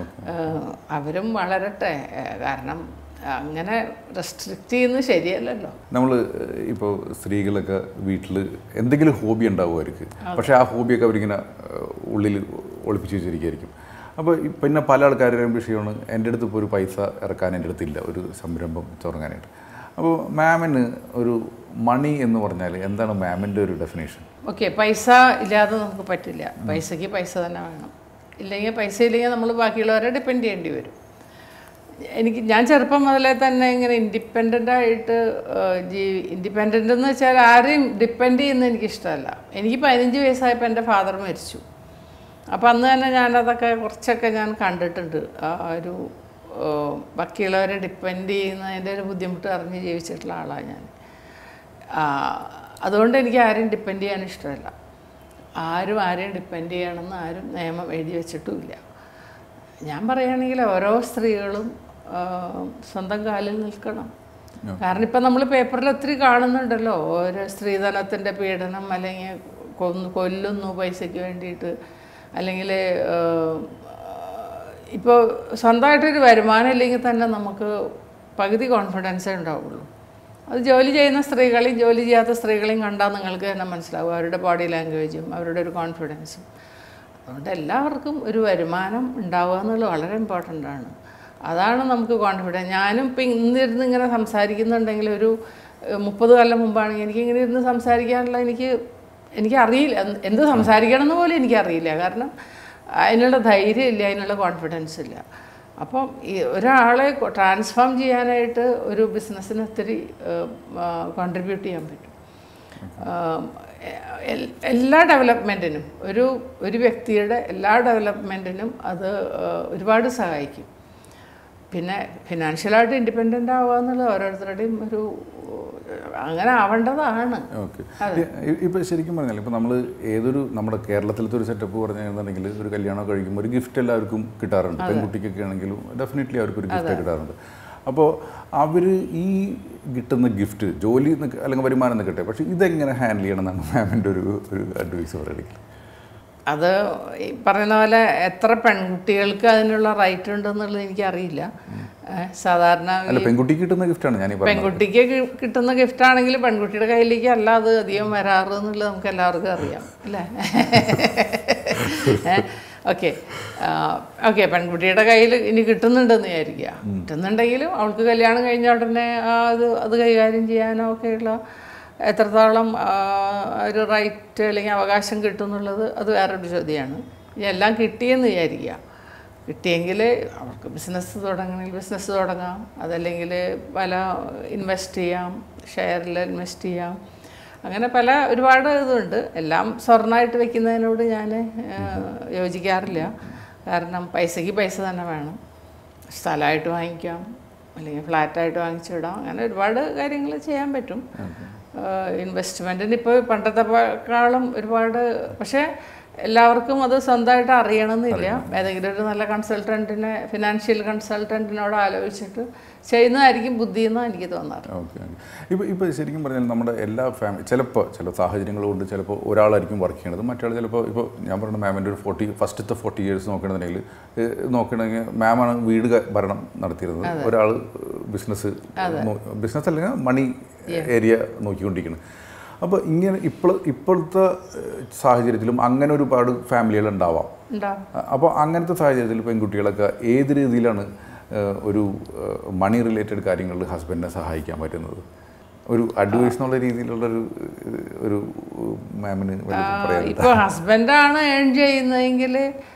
അവരും വളരട്ടെ. കാരണം അങ്ങനെ റെസ്ട്രിക്റ്റ് ചെയ്യുന്നത് ശരിയല്ലല്ലോ. നമ്മൾ ഇപ്പോൾ സ്ത്രീകളൊക്കെ വീട്ടിൽ എന്തെങ്കിലും ഹോബി ഉണ്ടാവും അവർക്ക്, പക്ഷേ ആ ഹോബിയൊക്കെ അവരിങ്ങനെ ഉള്ളിൽ ഒളിപ്പിച്ച് വെച്ചിരിക്കുകയായിരിക്കും. അപ്പോൾ പിന്നെ പല ആൾക്കാരുടെയും വിഷയമാണ്, എൻ്റെ അടുത്ത് ഇപ്പോൾ ഒരു പൈസ ഇറക്കാൻ എൻ്റെ അടുത്തില്ല ഒരു സംരംഭം തുടങ്ങാനായിട്ട്. അപ്പോൾ മാമിന് ഒരു മണി എന്ന് പറഞ്ഞാൽ എന്താണ് മാമിൻ്റെ ഒരു ഡെഫിനേഷൻ? ഓക്കെ, പൈസ ഇല്ലാതെ നമുക്ക് പറ്റില്ല. പൈസയ്ക്ക് പൈസ തന്നെ വേണം. ഇല്ലെങ്കിൽ പൈസ ഇല്ലെങ്കിൽ നമ്മൾ ബാക്കിയുള്ളവരെ ഡിപ്പെൻഡ് ചെയ്യേണ്ടി വരും. ഞാൻ ചെറുപ്പം മുതലേ തന്നെ ഇങ്ങനെ ഇൻഡിപെൻഡൻ്റായിട്ട് ഇൻഡിപെൻഡൻ്റ് എന്ന് വെച്ചാൽ ആരെയും ഡിപ്പെൻഡ് ചെയ്യുന്നത് എനിക്കിഷ്ടമല്ല. എനിക്ക് 15 വയസ്സായപ്പോൾ എൻ്റെ ഫാദർ മരിച്ചു. അപ്പോൾ അന്ന് തന്നെ ഞാനതൊക്കെ കുറച്ചൊക്കെ ഞാൻ കണ്ടിട്ടുണ്ട്. ഒരു ബാക്കിയുള്ളവരെ ഡിപ്പെൻഡ് ചെയ്യുന്നതിൻ്റെ ഒരു ബുദ്ധിമുട്ട് അറിഞ്ഞ് ജീവിച്ചിട്ടുള്ള ആളാണ് ഞാൻ. അതുകൊണ്ട് എനിക്ക് ആരെയും ഡിപ്പെൻഡ് ചെയ്യാൻ ഇഷ്ടമല്ല. ആരും ആരെയും ഡിപ്പെൻഡ് ചെയ്യണമെന്ന് ആരും നിയമം എഴുതി വെച്ചിട്ടുമില്ല. ഞാൻ പറയുകയാണെങ്കിൽ ഓരോ സ്ത്രീകളും സ്വന്തം കാലിൽ നിൽക്കണം. കാരണം ഇപ്പം നമ്മൾ പേപ്പറിൽ ഒത്തിരി കാണുന്നുണ്ടല്ലോ, ഓരോ സ്ത്രീധനത്തിൻ്റെ പീഡനം, അല്ലെങ്കിൽ കൊല്ലുന്നു പൈസയ്ക്ക് വേണ്ടിയിട്ട്, അല്ലെങ്കിൽ ഇപ്പോൾ സ്വന്തമായിട്ടൊരു വരുമാനം ഇല്ലെങ്കിൽ തന്നെ നമുക്ക് പകുതി കോൺഫിഡൻസേ ഉണ്ടാവുള്ളൂ. അത് ജോലി ചെയ്യുന്ന സ്ത്രീകളെയും ജോലി ചെയ്യാത്ത സ്ത്രീകളെയും കണ്ടാൽ നിങ്ങൾക്ക് തന്നെ മനസ്സിലാവും അവരുടെ ബോഡി ലാംഗ്വേജും അവരുടെ ഒരു കോൺഫിഡൻസും. അതുകൊണ്ട് എല്ലാവർക്കും ഒരു വരുമാനം ഉണ്ടാവുക എന്നുള്ളത് വളരെ ഇമ്പോർട്ടൻ്റ് ആണ്. അതാണ് നമുക്ക് കോൺഫിഡൻസ്. ഞാനും ഇപ്പം ഇന്നിരുന്ന് ഇങ്ങനെ സംസാരിക്കുന്നുണ്ടെങ്കിൽ ഒരു 30 കൊല്ലം മുമ്പാണെങ്കിൽ എനിക്കിങ്ങനെ ഇരുന്ന് സംസാരിക്കാനുള്ള എനിക്കറിയില്ല, എന്ത് സംസാരിക്കണം എന്ന് പോലും എനിക്കറിയില്ല. കാരണം അതിനുള്ള ധൈര്യം ഇല്ല, അതിനുള്ള കോൺഫിഡൻസ് ഇല്ല. അപ്പം ഈ ഒരാളെ ട്രാൻസ്ഫോം ചെയ്യാനായിട്ട് ഒരു ബിസിനസ്സിന് ഒത്തിരി കോൺട്രിബ്യൂട്ട് ചെയ്യാൻ പറ്റും. എല്ലാ ഡെവലപ്മെൻറ്റിനും ഒരു വ്യക്തിയുടെ എല്ലാ ഡെവലപ്മെൻറ്റിനും അത് ഒരുപാട് സഹായിക്കും. പിന്നെ ഫിനാൻഷ്യലായിട്ട് ഇൻഡിപെൻഡൻ്റ് ആവുക എന്നുള്ളത് ഓരോരുത്തരുടെയും അങ്ങനെ ആവേണ്ടതാണ്. ഓക്കെ. ഇപ്പോൾ ശരിക്കും പറഞ്ഞാൽ ഇപ്പോൾ നമ്മുടെ കേരളത്തിലത്തെ ഒരു സെറ്റപ്പ് പറഞ്ഞിട്ടുണ്ടെങ്കിൽ ഒരു കല്യാണം കഴിക്കുമ്പോൾ ഒരു ഗിഫ്റ്റ് എല്ലാവർക്കും കിട്ടാറുണ്ട്. പെൺകുട്ടിക്കൊക്കെ ആണെങ്കിലും ഡെഫിനറ്റ്ലി അവർക്കൊരു ഗിഫ്റ്റ് കിട്ടാറുണ്ട്. അപ്പോൾ അവർ ഈ കിട്ടുന്ന ഗിഫ്റ്റ് ജോലി അല്ലെങ്കിൽ വരുമാനം നിൽക്കട്ടെ, പക്ഷേ ഇതെങ്ങനെ ഹാൻഡിൽ ചെയ്യണം എന്നാണ് മാമിൻ്റെ ഒരു അഡ്വൈസ് പറയുന്നത്? അത് ഈ പറയുന്ന പോലെ എത്ര പെൺകുട്ടികൾക്ക് അതിനുള്ള റൈറ്റ് ഉണ്ടെന്നുള്ളത് എനിക്കറിയില്ല. സാധാരണ പെൺകുട്ടിക്ക് കിട്ടുന്ന ഗിഫ്റ്റാണ് ഞാൻ പെൺകുട്ടിക്ക് കിട്ടുന്ന ഗിഫ്റ്റാണെങ്കിൽ പെൺകുട്ടിയുടെ കയ്യിലേക്ക് അല്ല അത് അധികം വരാറ് എന്നുള്ളത് നമുക്ക് എല്ലാവർക്കും അറിയാം അല്ലേ? ഓക്കെ പെൺകുട്ടിയുടെ കയ്യിൽ ഇനി കിട്ടുന്നുണ്ടെന്ന് വിചാരിക്കുക. കിട്ടുന്നുണ്ടെങ്കിലും അവൾക്ക് കല്യാണം കഴിഞ്ഞ ഉടനെ അത് കൈകാര്യം ചെയ്യാനോ ഒക്കെയുള്ള എത്രത്തോളം ഒരു റൈറ്റ് അല്ലെങ്കിൽ അവകാശം കിട്ടും എന്നുള്ളത് അത് വേറൊരു ചോദ്യമാണ്. ഇനി എല്ലാം കിട്ടിയെന്ന് വിചാരിക്കുക. കിട്ടിയെങ്കിൽ അവർക്ക് ബിസിനസ് തുടങ്ങണമെങ്കിൽ ബിസിനസ് തുടങ്ങാം, അതല്ലെങ്കിൽ ഇൻവെസ്റ്റ് ചെയ്യാം, ഷെയറിൽ ഇൻവെസ്റ്റ് ചെയ്യാം, അങ്ങനെ ഒരുപാട് ഇതുണ്ട്. എല്ലാം സ്വർണ്ണമായിട്ട് വെക്കുന്നതിനോട് ഞാൻ യോജിക്കാറില്ല. കാരണം പൈസയ്ക്ക് പൈസ തന്നെ വേണം. സ്ഥലമായിട്ട് വാങ്ങിക്കാം, അല്ലെങ്കിൽ ഫ്ലാറ്റായിട്ട് വാങ്ങിച്ചിടാം, അങ്ങനെ ഒരുപാട് കാര്യങ്ങൾ ചെയ്യാൻ പറ്റും. ഇൻവെസ്റ്റ്മെൻറ്റിന് ഇപ്പോൾ പണ്ടത്തെക്കാളും ഒരുപാട്, പക്ഷേ എല്ലാവർക്കും അത് സ്വന്തമായിട്ട് അറിയണമെന്നില്ല. ഏതെങ്കിലും ഒരു നല്ല കൺസൾട്ടൻറ്റിനെ, ഫിനാൻഷ്യൽ കൺസൾട്ടൻറ്റിനോട് ആലോചിച്ചിട്ട് ചെയ്യുന്നതായിരിക്കും ബുദ്ധി എന്നാണ് എനിക്ക് തോന്നാറ്. ഓക്കെ. ഇപ്പോൾ ശരിക്കും പറഞ്ഞാൽ നമ്മുടെ എല്ലാ ചില സാഹചര്യങ്ങൾ കൊണ്ട് ചിലപ്പോൾ ഒരാളായിരിക്കും വർക്ക് ചെയ്യണത്, മറ്റൊരാൾ ചിലപ്പോൾ ഇപ്പോൾ ഞാൻ പറയുന്നത് മാമിൻ്റെ ഒരു ഫസ്റ്റത്തെ 40 years നോക്കണമെങ്കിൽ മാമാണ് വീട് ഭരണം നടത്തിയിരുന്നത്, ഒരാൾ ബിസിനസ് അല്ലെങ്കിൽ മണി ഏരിയ നോക്കിക്കൊണ്ടിരിക്കുന്നത്. അപ്പോൾ ഇങ്ങനെ ഇപ്പോഴത്തെ സാഹചര്യത്തിലും അങ്ങനെ ഒരുപാട് ഫാമിലികൾ ഉണ്ടാവാം. അപ്പോൾ അങ്ങനത്തെ സാഹചര്യത്തിൽ പെൺകുട്ടികളൊക്കെ ഏത് രീതിയിലാണ് ഒരു മണി റിലേറ്റഡ് കാര്യങ്ങളിൽ ഹസ്ബൻഡിനെ സഹായിക്കാൻ പറ്റുന്നത്? ഒരു അഡ്വൈസ് എന്നുള്ള രീതിയിലുള്ളൊരു മാമിന് പറയാം. ഇപ്പോൾ ഹസ്ബൻഡാണ് ഏൺ ചെയ്യുന്നതെങ്കിൽ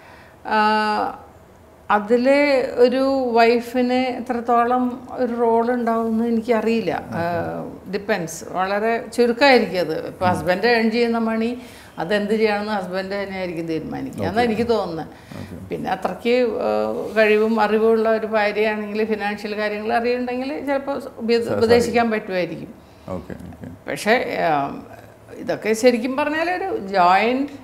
അതിൽ ഒരു വൈഫിന് എത്രത്തോളം ഒരു റോൾ ഉണ്ടാവുമെന്ന് എനിക്കറിയില്ല. ഡിപ്പെൻസ്, വളരെ ചുരുക്കമായിരിക്കും അത്. ഇപ്പോൾ ഹസ്ബൻഡ് ഏൺ ചെയ്യുന്ന മണി അതെന്ത് ചെയ്യണമെന്ന് ഹസ്ബൻഡ് തന്നെയായിരിക്കും തീരുമാനിക്കുക എന്നാണ് എനിക്ക് തോന്നുന്നത്. പിന്നെ അത്രയ്ക്ക് കഴിവും അറിവുള്ള ഒരു ഭാര്യയാണെങ്കിൽ ഫിനാൻഷ്യൽ കാര്യങ്ങൾ അറിയുന്നുണ്ടെങ്കിൽ ചിലപ്പോൾ ഉപദേശിക്കാൻ പറ്റുമായിരിക്കും. പക്ഷേ ഇതൊക്കെ ശരിക്കും പറഞ്ഞാൽ ഒരു ജോയിൻറ്റ്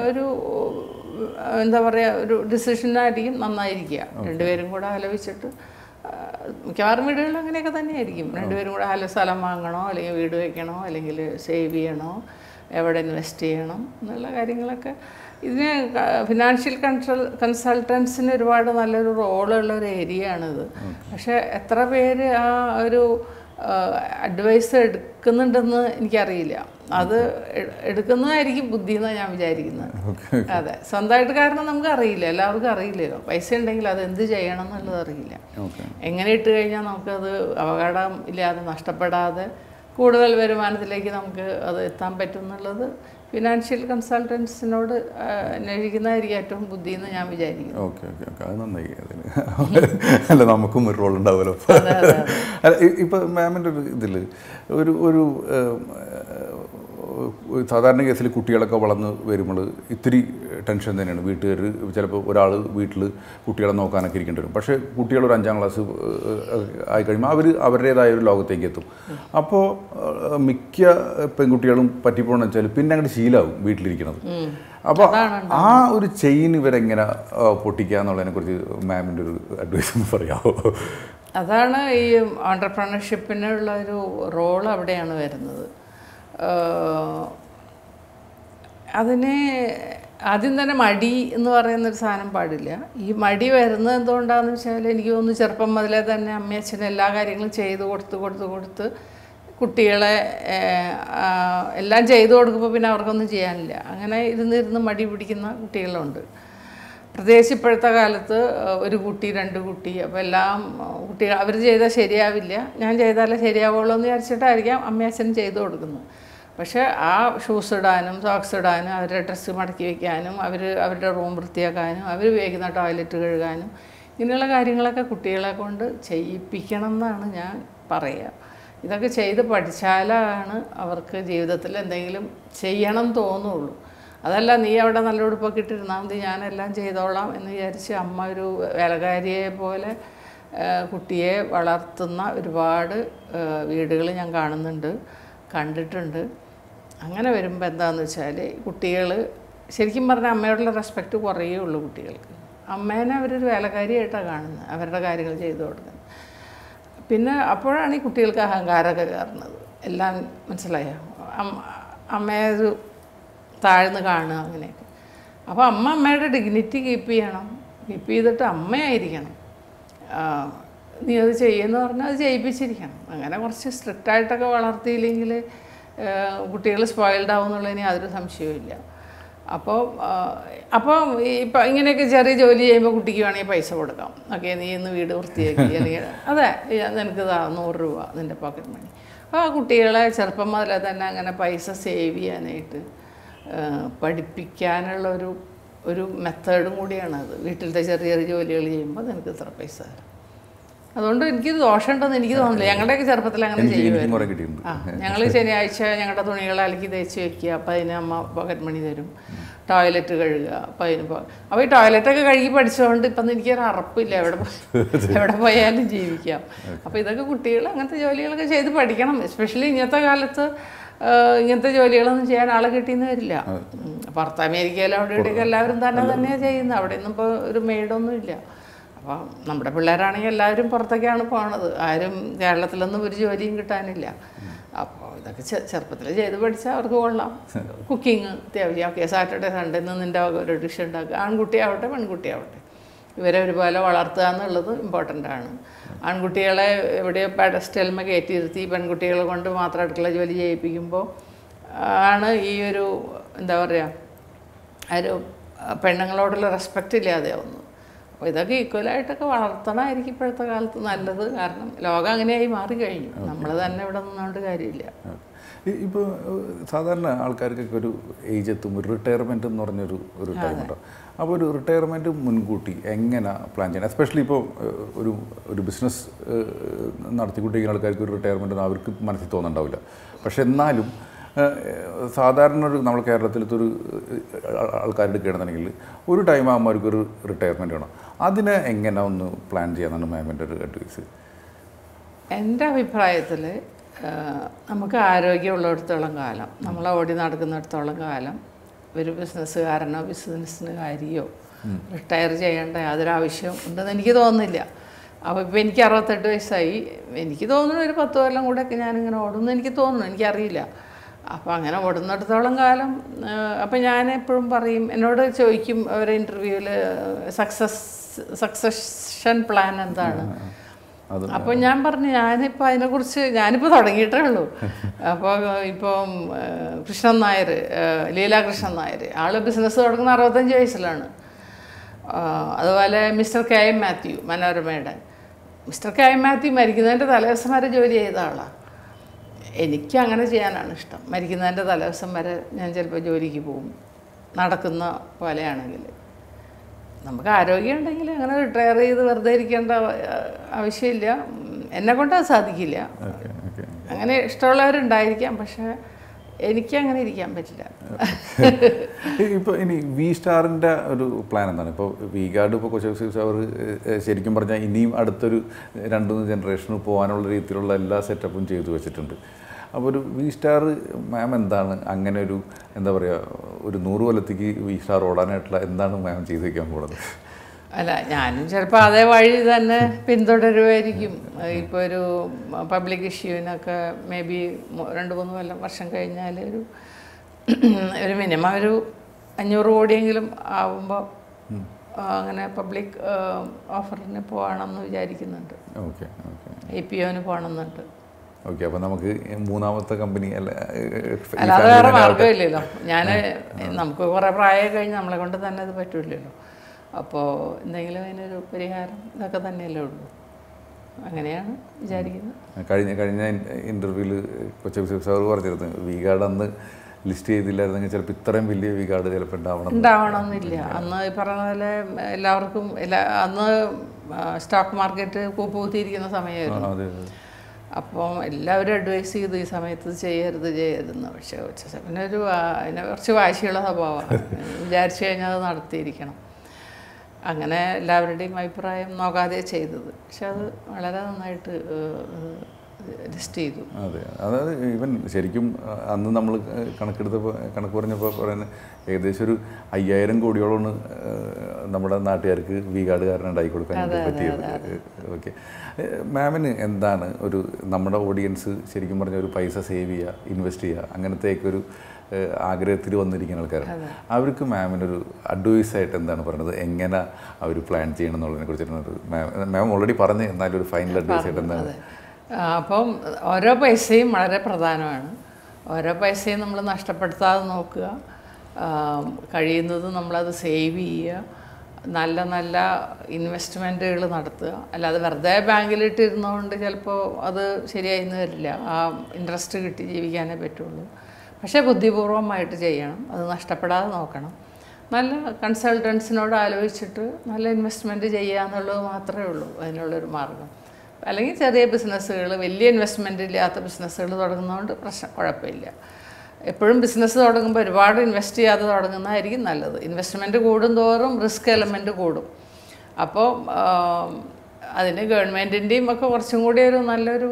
എന്താ പറയുക, ഒരു ഡിസിഷനായിരിക്കും നന്നായിരിക്കുക. രണ്ടുപേരും കൂടെ ആലോചിച്ചിട്ട്, മിക്കവാറും വീടുകളിൽ അങ്ങനെയൊക്കെ തന്നെയായിരിക്കും. രണ്ടുപേരും കൂടെ സ്ഥലം വാങ്ങണോ, അല്ലെങ്കിൽ വീട് വയ്ക്കണോ, അല്ലെങ്കിൽ സേവ് ചെയ്യണോ, എവിടെ ഇൻവെസ്റ്റ് ചെയ്യണം എന്നുള്ള കാര്യങ്ങളൊക്കെ. ഇതിന് ഫിനാൻഷ്യൽ കൺസൾട്ടൻസിന് ഒരുപാട് നല്ലൊരു റോളുള്ള ഒരു ഏരിയ ആണിത്. പക്ഷേ എത്ര പേര് ആ ഒരു അഡ്വൈസ് എടുക്കുന്നുണ്ടെന്ന് എനിക്കറിയില്ല. അത് എടുക്കുന്നതായിരിക്കും ബുദ്ധി എന്നാണ് ഞാൻ വിചാരിക്കുന്നത്. അതെ, സ്വന്തമായിട്ട് കാരണം നമുക്ക് അറിയില്ല, എല്ലാവർക്കും അറിയില്ലല്ലോ. പൈസ ഉണ്ടെങ്കിൽ അത് എന്ത് ചെയ്യണം എന്നുള്ളത് അറിയില്ല. എങ്ങനെ ഇട്ട് കഴിഞ്ഞാൽ നമുക്കത് അപകടം ഇല്ലാതെ നഷ്ടപ്പെടാതെ കൂടുതൽ വരുമാനത്തിലേക്ക് നമുക്ക് അത് എത്താൻ പറ്റും എന്നുള്ളത് ഫിനാൻഷ്യൽ കൺസൾട്ടൻസിനോട് അന്വേഷിക്കുന്നതായിരിക്കും ഏറ്റവും ബുദ്ധി എന്ന് ഞാൻ വിചാരിക്കുന്നു. ഓക്കെ, അത് നന്നായി. അല്ല, നമുക്കും ഒരു റോൾ ഉണ്ടാവുമല്ലോ. ഇപ്പം മാമിൻ്റെ ഒരു ഇതിൽ ഒരു സാധാരണ കേസിൽ കുട്ടികളൊക്കെ വളർന്ന് വരുമ്പോൾ ഇത്തിരി ടെൻഷൻ തന്നെയാണ്. വീട്ടുകാർ ചിലപ്പോൾ ഒരാൾ വീട്ടിൽ കുട്ടികളെ നോക്കാനൊക്കെ ഇരിക്കേണ്ടി വരും. പക്ഷേ കുട്ടികൾ ഒരു 5ാം ക്ലാസ് ആയിക്കഴിയുമ്പോൾ അവർ അവരുടേതായ ഒരു ലോകത്തേക്ക് എത്തും. അപ്പോൾ മിക്ക പെൺകുട്ടികളും പറ്റിപ്പോണെന്ന് വെച്ചാൽ പിന്നെ അങ്ങോട്ട് ശീലമാകും വീട്ടിലിരിക്കുന്നത്. അപ്പോൾ ആ ഒരു ചെയിൻ ഇവരെങ്ങനെ പൊട്ടിക്കുക എന്നുള്ളതിനെക്കുറിച്ച് മാമിൻ്റെ ഒരു അഡ്വൈസ് ഒന്ന് പറയാമോ? അതാണ് ഈ ഓൺട്രപ്രണർഷിപ്പിനുള്ള ഒരു റോൾ അവിടെയാണ് വരുന്നത്. അതിനെ ആദ്യം തന്നെ മടി എന്ന് പറയുന്നൊരു സാധനം പാടില്ല. ഈ മടി വരുന്നത് എന്തുകൊണ്ടാണെന്ന് വെച്ചാൽ എനിക്ക് തോന്നുന്നു ചെറുപ്പം മുതലേ തന്നെ അമ്മയച്ഛനും എല്ലാ കാര്യങ്ങളും ചെയ്ത് കൊടുത്ത് കുട്ടികളെ എല്ലാം ചെയ്തു കൊടുക്കുമ്പോൾ പിന്നെ അവർക്കൊന്നും ചെയ്യാനില്ല. അങ്ങനെ ഇരുന്ന് മടി പിടിക്കുന്ന കുട്ടികളുണ്ട്. പ്രത്യേകിച്ച് ഇപ്പോഴത്തെ കാലത്ത് ഒരു കുട്ടി 2 കുട്ടി, അപ്പോൾ എല്ലാം കുട്ടികൾ അവർ ചെയ്താൽ ശരിയാവില്ല, ഞാൻ ചെയ്താലേ ശരിയാവുള്ളൂ എന്ന് വിചാരിച്ചിട്ടായിരിക്കാം അമ്മയച്ഛനും ചെയ്തു കൊടുക്കുന്നത്. പക്ഷേ ആ ഷൂസ് ഇടാനും സോക്സ് ഇടാനും അവരുടെ ഡ്രസ്സ് മടക്കി വയ്ക്കാനും അവരുടെ റൂം വൃത്തിയാക്കാനും അവർ ഉപയോഗിക്കുന്ന ടോയ്ലറ്റ് കഴുകാനും ഇങ്ങനെയുള്ള കാര്യങ്ങളൊക്കെ കുട്ടികളെ കൊണ്ട് ചെയ്യിപ്പിക്കണം എന്നാണ് ഞാൻ പറയുക. ഇതൊക്കെ ചെയ്ത് പഠിച്ചാലാണ് അവർക്ക് ജീവിതത്തിൽ എന്തെങ്കിലും ചെയ്യണം തോന്നുള്ളൂ. അതല്ല നീ അവിടെ നല്ല ഉടുപ്പൊക്കെ ഇട്ടിരുന്നാൽ മതി, ഞാനെല്ലാം ചെയ്തോളാം എന്ന് വിചാരിച്ച് അമ്മ ഒരു വേലക്കാരിയെ പോലെ കുട്ടിയെ വളർത്തുന്ന ഒരുപാട് വീടുകൾ ഞാൻ കണ്ടിട്ടുണ്ട്. അങ്ങനെ വരുമ്പോൾ എന്താണെന്ന് വെച്ചാൽ കുട്ടികൾ ശരിക്കും പറഞ്ഞാൽ അമ്മയോടുള്ള റെസ്പെക്റ്റ് കുറയേ ഉള്ളൂ കുട്ടികൾക്ക്. അമ്മേനെ അവരൊരു വേലക്കാരിയായിട്ടാണ് കാണുന്നത്, അവരുടെ കാര്യങ്ങൾ ചെയ്തു കൊടുക്കുന്നത്. പിന്നെ അപ്പോഴാണ് ഈ കുട്ടികൾക്ക് അഹങ്കാരമൊക്കെ കയറുന്നത്. എല്ലാം മനസ്സിലായോ? അമ്മയെ ഒരു താഴ്ന്ന് കാണുക അങ്ങനെയൊക്കെ. അപ്പോൾ അമ്മയുടെ ഡിഗ്നിറ്റി കീപ്പ് ചെയ്തിട്ട് അമ്മയായിരിക്കണം. നീ അത് ചെയ്യുമെന്ന് പറഞ്ഞാൽ അത് ചെയ്യിപ്പിച്ചിരിക്കണം. അങ്ങനെ കുറച്ച് സ്ട്രിക്റ്റായിട്ടൊക്കെ വളർത്തിയില്ലെങ്കിൽ കുട്ടികൾ സ്പോയിൽഡ് ആവും എന്നുള്ളതിന് യാതൊരു സംശയവുമില്ല. അപ്പോൾ ഇപ്പം ഇങ്ങനെയൊക്കെ ചെറിയ ജോലി ചെയ്യുമ്പോൾ കുട്ടിക്ക് വേണമെങ്കിൽ പൈസ കൊടുക്കാം. ഓക്കെ, നീ ഇന്ന് വീട് വൃത്തിയാക്കി, അല്ലെങ്കിൽ അതെ നിനക്ക് 100 രൂപ നിൻ്റെ പോക്കറ്റ് മണി. അപ്പോൾ ആ കുട്ടികളെ ചെറുപ്പം മുതലേ തന്നെ അങ്ങനെ പൈസ സേവ് ചെയ്യാനായിട്ട് പഠിപ്പിക്കാനുള്ള ഒരു മെത്തേഡും കൂടിയാണത്. വീട്ടിലത്തെ ചെറിയ ജോലികൾ ചെയ്യുമ്പോൾ നിനക്ക് ഇത്ര പൈസ തരാം. അതുകൊണ്ട് എനിക്കിത് ദോഷമുണ്ടെന്ന് എനിക്ക് തോന്നുന്നില്ല. ഞങ്ങളുടെയൊക്കെ ചെറുപ്പത്തിൽ അങ്ങനെ ചെയ്യുമായിരുന്നു. ഞങ്ങൾ ശനിയാഴ്ച ഞങ്ങളുടെ തുണികൾ അലക്കി തേച്ച് വയ്ക്കുക, അപ്പോൾ അതിന് അമ്മ പോക്കറ്റ് മണി തരും. ടോയ്ലറ്റ് കഴുകുക, അപ്പോൾ അപ്പോൾ ഈ ടോയ്ലറ്റൊക്കെ കഴുകി പഠിച്ചതുകൊണ്ട് ഇപ്പം എനിക്കൊരു അറപ്പില്ല, എവിടെ പോയാലും ജീവിക്കാം. അപ്പോൾ ഇതൊക്കെ കുട്ടികൾ അങ്ങനത്തെ ജോലികളൊക്കെ ചെയ്ത് പഠിക്കണം. എസ്പെഷ്യലി ഇന്നത്തെ കാലത്ത് ഇങ്ങനത്തെ ജോലികളൊന്നും ചെയ്യാൻ ആളെ കിട്ടിയെന്ന് വരില്ല. പുറത്ത് അമേരിക്കയിലും അവിടെ ഇവിടെയൊക്കെ എല്ലാവരും തന്നെയാണ് ചെയ്യുന്നത്. അവിടെ ഒന്നും ഇപ്പോൾ ഒരു മെയ്ഡൊന്നും ഇല്ല. അപ്പോൾ നമ്മുടെ പിള്ളേരാണെങ്കിൽ എല്ലാവരും പുറത്തൊക്കെയാണ് പോണത്. ആരും കേരളത്തിലൊന്നും ഒരു ജോലിയും കിട്ടാനില്ല. അപ്പോൾ ഇതൊക്കെ ചെറുപ്പത്തിൽ ചെയ്ത് പഠിച്ചാൽ അവർക്ക് കൊള്ളാം. കുക്കിങ് അത്യാവശ്യം. ഓക്കെ, സാറ്റർഡേ സൺഡേ നിൻ്റെ ഒരു ഡിഷ് ഉണ്ടാക്കുക. ആൺകുട്ടിയാവട്ടെ പെൺകുട്ടിയാവട്ടെ ഇവരെ ഒരുപോലെ വളർത്തുക എന്നുള്ളത് ഇമ്പോർട്ടൻ്റ് ആണ്. ആൺകുട്ടികളെ എവിടെയോ പെഡസ്റ്റൽമ കയറ്റിയിരുത്തി പെൺകുട്ടികളെ കൊണ്ട് മാത്രം അടുക്കള ജോലി ചെയ്യിപ്പിക്കുമ്പോൾ ആണ് ഈ ഒരു എന്താ പറയുക ഒരു പെണ്ണുങ്ങളോടുള്ള റെസ്പെക്റ്റ് ഇല്ലാതെയാവുന്നു. അപ്പോൾ ഇതൊക്കെ ഈക്വലായിട്ടൊക്കെ വളർത്തണമായിരിക്കും ഇപ്പോഴത്തെ കാലത്ത് നല്ലത്. കാരണം ലോകം അങ്ങനെയായി മാറിക്കഴിഞ്ഞു. നമ്മൾ തന്നെ ഇവിടെ നിന്നുകൊണ്ട് കാര്യമില്ല. ഇപ്പോൾ സാധാരണ ആൾക്കാർക്കൊക്കെ ഒരു ഏജ് എത്തും, ഒരു റിട്ടയർമെൻറ്റ് എന്ന് പറഞ്ഞൊരു ടൈമുണ്ടോ? അപ്പോൾ ഒരു റിട്ടയർമെൻറ്റ് മുൻകൂട്ടി എങ്ങനെ പ്ലാൻ ചെയ്യണം? എസ്പെഷ്യലി ഇപ്പോൾ ഒരു ബിസിനസ് നടത്തിക്കൊണ്ടിരിക്കുന്ന ആൾക്കാർക്ക് ഒരു റിട്ടയർമെൻറ്റ് അവർക്ക് മനസ്സിൽ തോന്നുന്നുണ്ടാവില്ല. പക്ഷെ എന്നാലും സാധാരണ നമ്മൾ കേരളത്തിലത്തെ ഒരു ആൾക്കാരുടെ എടുക്കുകയാണെന്നുണ്ടെങ്കിൽ ഒരു ടൈം ആകുമ്പോൾ അവർക്കൊരു റിട്ടയർമെൻറ്റ് വേണം. അതിനെ എങ്ങനെ ഒന്ന് പ്ലാൻ ചെയ്യാനാണ് മാമിൻ്റെ ഒരു അഡ്വൈസ്? എൻ്റെ അഭിപ്രായത്തിൽ നമുക്ക് ആരോഗ്യമുള്ളിടത്തോളം കാലം, നമ്മൾ ഓടി നടക്കുന്നിടത്തോളം കാലം ഒരു ബിസിനസ്സുകാരനോ ബിസിനസ്സുകാരിയോ റിട്ടയർ ചെയ്യേണ്ട യാതൊരു ആവശ്യവും ഉണ്ടെന്ന് എനിക്ക് തോന്നുന്നില്ല. അപ്പോൾ ഇപ്പോൾ എനിക്ക് 68 വയസ്സായി. എനിക്ക് തോന്നുന്നു ഒരു 10 കൊല്ലം കൂടെയൊക്കെ ഞാനിങ്ങനെ ഓടുമെന്ന് എനിക്ക് തോന്നുന്നു, എനിക്കറിയില്ല. അപ്പോൾ അങ്ങനെ ഓടുന്നിടത്തോളം കാലം അപ്പോൾ ഞാൻ എപ്പോഴും പറയും, എന്നോട് ചോദിക്കും ഒരു ഇൻ്റർവ്യൂവിൽ സക്സഷൻ പ്ലാൻ എന്താണ്. അപ്പോൾ ഞാൻ പറഞ്ഞു ഞാനിപ്പോൾ അതിനെക്കുറിച്ച് ഞാനിപ്പോൾ തുടങ്ങിയിട്ടേ ഉള്ളൂ. അപ്പോൾ ഇപ്പം കൃഷ്ണൻ നായർ, ലീലാകൃഷ്ണൻ നായർ, ആൾ ബിസിനസ് തുടങ്ങുന്ന 65 വയസ്സിലാണ്. അതുപോലെ മിസ്റ്റർ കെ എം മാത്യു, മനോരമയുടെ മിസ്റ്റർ കെ എം മാത്യു മരിക്കുന്നതിൻ്റെ തലേദിവസം വരെ ജോലി ചെയ്ത ആളാണ്. എനിക്ക് അങ്ങനെ ചെയ്യാനാണ് ഇഷ്ടം. മരിക്കുന്നതിൻ്റെ തലേദിവസം വരെ ഞാൻ ചിലപ്പോൾ ജോലിക്ക് പോകും, നടക്കുന്ന പോലെയാണെങ്കിൽ. നമുക്ക് ആരോഗ്യം ഉണ്ടെങ്കിൽ അങ്ങനെ റിട്ടയർ ചെയ്ത് വെറുതെ ഇരിക്കേണ്ട ആവശ്യമില്ല. എന്നെക്കൊണ്ട് അത് സാധിക്കില്ല. അങ്ങനെ ഇഷ്ടമുള്ളവരുണ്ടായിരിക്കാം. പക്ഷേ എനിക്കങ്ങനെ ഇരിക്കാൻ പറ്റില്ല. ഇപ്പോൾ ഇനി V-Starൻ്റെ ഒരു പ്ലാൻ എന്താണ്? ഇപ്പോൾ V-Guard ഇപ്പോൾ കൊച്ചൗസേഫ് അവർ ശരിക്കും പറഞ്ഞാൽ ഇനിയും അടുത്തൊരു 2-3 ജനറേഷന് പോകാനുള്ള രീതിയിലുള്ള എല്ലാ സെറ്റപ്പും ചെയ്തു വെച്ചിട്ടുണ്ട്. അപ്പോൾ ഒരു V-Star മാം എന്താണ് അങ്ങനെ ഒരു എന്താ പറയുക ഒരു 100 കൊല്ലത്തേക്ക് V-Star ഓടാനായിട്ടുള്ള എന്താണ് മാം ചെയ്തു വയ്ക്കാൻ പോകുന്നത്? അല്ല, ഞാനും ചിലപ്പോൾ അതേ വഴി തന്നെ പിന്തുടരുമായിരിക്കും. ഇപ്പോൾ ഒരു പബ്ലിക് ഇഷ്യൂവിനൊക്കെ മേ ബി 2-3 വർഷം കഴിഞ്ഞാൽ ഒരു മിനിമം ഒരു 500 കോടിയെങ്കിലും ആവുമ്പോൾ അങ്ങനെ പബ്ലിക് ഓഫറിന് പോകണമെന്ന് വിചാരിക്കുന്നുണ്ട്. Okay okay. IPOന് പോകണമെന്നുണ്ട്. ഓക്കെ. അപ്പോൾ നമുക്ക് 3ാമത്തെ കമ്പനി അല്ലാതെ വേറെ മാർഗ്ഗമില്ലല്ലോ. നമുക്ക് കുറേ പ്രായം കഴിഞ്ഞ് നമ്മളെ കൊണ്ട് തന്നെ അത് പറ്റില്ലല്ലോ. അപ്പോൾ എന്തെങ്കിലും അതിനൊരു പരിഹാരം ഇതൊക്കെ തന്നെയല്ലേ ഉള്ളൂ. അങ്ങനെയാണ് വിചാരിക്കുന്നത്. കഴിഞ്ഞ ഇൻ്റർവ്യൂവിൽ കൊച്ചൗസേഫ് സാർ പറഞ്ഞിരുന്നു V-Guard അന്ന് ലിസ്റ്റ് ചെയ്തില്ലായിരുന്നെങ്കിൽ ചിലപ്പോൾ ഇത്രയും വലിയ V-Guard ചിലപ്പോൾ ഉണ്ടാവണമെന്നില്ല. അന്ന് ഈ പറഞ്ഞ പോലെ എല്ലാവർക്കും അന്ന് സ്റ്റോക്ക് മാർക്കറ്റ് കൂപ്പുകുത്തിയിരിക്കുന്ന സമയമായിരുന്നു. അപ്പം എല്ലാവരും അഡ്വൈസ് ചെയ്തു ഈ സമയത്ത് ചെയ്യരുതെന്ന്. പക്ഷേ അതിനെ കുറച്ച് വാശിയുള്ള സ്വഭാവമാണ്. വിചാരിച്ചു കഴിഞ്ഞാൽ അത് നടത്തിയിരിക്കണം. അങ്ങനെ എല്ലാവരുടെയും അഭിപ്രായം നോക്കാതെ ചെയ്തത്. പക്ഷെ അത് വളരെ നന്നായിട്ട് ലിസ്റ്റ് ചെയ്തു. അതെ, അതായത് ഈവൻ ശരിക്കും അന്ന് നമ്മൾ കണക്ക് പറഞ്ഞപ്പോൾ പറയുന്നത് ഏകദേശം ഒരു 5000 കോടിയോളമാണ് നമ്മുടെ നാട്ടുകാർക്ക് V-Guard കാരണം ഉണ്ടാക്കി കൊടുക്കാൻ പറ്റിയത്. ഓക്കെ. മാമിന് എന്താണ് ഒരു നമ്മുടെ ഓഡിയൻസ് ശരിക്കും പറഞ്ഞാൽ ഒരു പൈസ സേവ് ചെയ്യുക, ഇൻവെസ്റ്റ് ചെയ്യുക, അങ്ങനത്തെയൊക്കെ ആഗ്രഹത്തിൽ വന്നിരിക്കുന്ന ആൾക്കാരാണ്. അവർക്ക് മാമിനൊരു അഡ്വൈസായിട്ട് എന്താണ് പറയുന്നത്? എങ്ങനെ അവർ പ്ലാൻ ചെയ്യണം എന്നുള്ളതിനെ കുറിച്ചിട്ട് മാം ഓൾറെഡി പറഞ്ഞ്, എന്നാലും ഒരു ഫൈനൽ അഡ്വൈസായിട്ട് എന്താണ്? അപ്പം ഓരോ പൈസയും വളരെ പ്രധാനമാണ്. ഓരോ പൈസയും നമ്മൾ നഷ്ടപ്പെടുത്താതെ നോക്കുക. കഴിയുന്നത് നമ്മളത് സേവ് ചെയ്യുക. നല്ല നല്ല ഇൻവെസ്റ്റ്മെൻറ്റുകൾ നടത്തുക. അല്ലാതെ വെറുതെ ബാങ്കിലിട്ടിരുന്നതുകൊണ്ട് ചിലപ്പോൾ അത് ശരിയായിന്ന് വരില്ല. ആ ഇൻട്രസ്റ്റ് കിട്ടി ജീവിക്കാനേ പറ്റുള്ളൂ. പക്ഷേ ബുദ്ധിപൂർവമായിട്ട് ചെയ്യണം. അത് നഷ്ടപ്പെടാതെ നോക്കണം. നല്ല കൺസൾട്ടൻസിനോട് ആലോചിച്ചിട്ട് നല്ല ഇൻവെസ്റ്റ്മെൻറ്റ് ചെയ്യുക എന്നുള്ളത് മാത്രമേ ഉള്ളൂ അതിനുള്ളൊരു മാർഗം. അല്ലെങ്കിൽ ചെറിയ ബിസിനസ്സുകൾ, വലിയ ഇൻവെസ്റ്റ്മെൻ്റ് ഇല്ലാത്ത ബിസിനസ്സുകൾ തുടങ്ങുന്നതുകൊണ്ട് കുഴപ്പമില്ല. എപ്പോഴും ബിസിനസ് തുടങ്ങുമ്പോൾ ഒരുപാട് ഇൻവെസ്റ്റ് ചെയ്യാതെ തുടങ്ങുന്നതായിരിക്കും നല്ലത്. ഇൻവെസ്റ്റ്മെൻറ്റ് കൂടുന്തോറും റിസ്ക് എലമെൻറ്റ് കൂടും. അപ്പോൾ അതിന് ഗവൺമെൻറ്റിൻ്റെയും ഒക്കെ കുറച്ചും കൂടി ഒരു നല്ലൊരു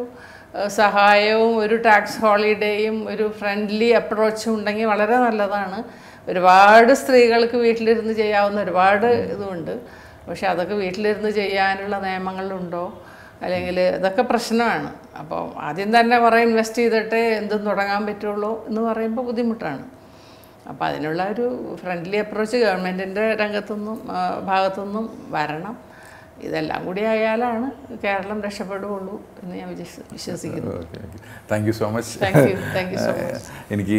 സഹായവും ഒരു ടാക്സ് ഹോളിഡേയും ഒരു ഫ്രണ്ട്ലി അപ്രോച്ചും ഉണ്ടെങ്കിൽ വളരെ നല്ലതാണ്. ഒരുപാട് സ്ത്രീകൾക്ക് വീട്ടിലിരുന്ന് ചെയ്യാവുന്ന ഒരുപാട് ഇതുണ്ട്. പക്ഷെ അതൊക്കെ വീട്ടിലിരുന്ന് ചെയ്യാനുള്ള നിയമങ്ങളുണ്ടോ? അല്ലെങ്കിൽ ഇതൊക്കെ പ്രശ്നമാണ്. അപ്പോൾ ആദ്യം തന്നെ കുറേ ഇൻവെസ്റ്റ് ചെയ്തിട്ട് എന്തും തുടങ്ങാൻ പറ്റുള്ളൂ എന്ന് പറയുമ്പോൾ ബുദ്ധിമുട്ടാണ്. അപ്പോൾ അതിനുള്ള ഒരു ഫ്രണ്ട്ലി അപ്രോച്ച് ഗവൺമെൻറ്റിൻ്റെ ഭാഗത്തുനിന്നും വരണം. ഇതെല്ലാം കൂടി ആയാലാണ് കേരളം രക്ഷപ്പെടുകയുള്ളൂ എന്ന് ഞാൻ വിശ്വസിക്കുന്നു. Thank you so much. Thank you so much. എനിക്ക്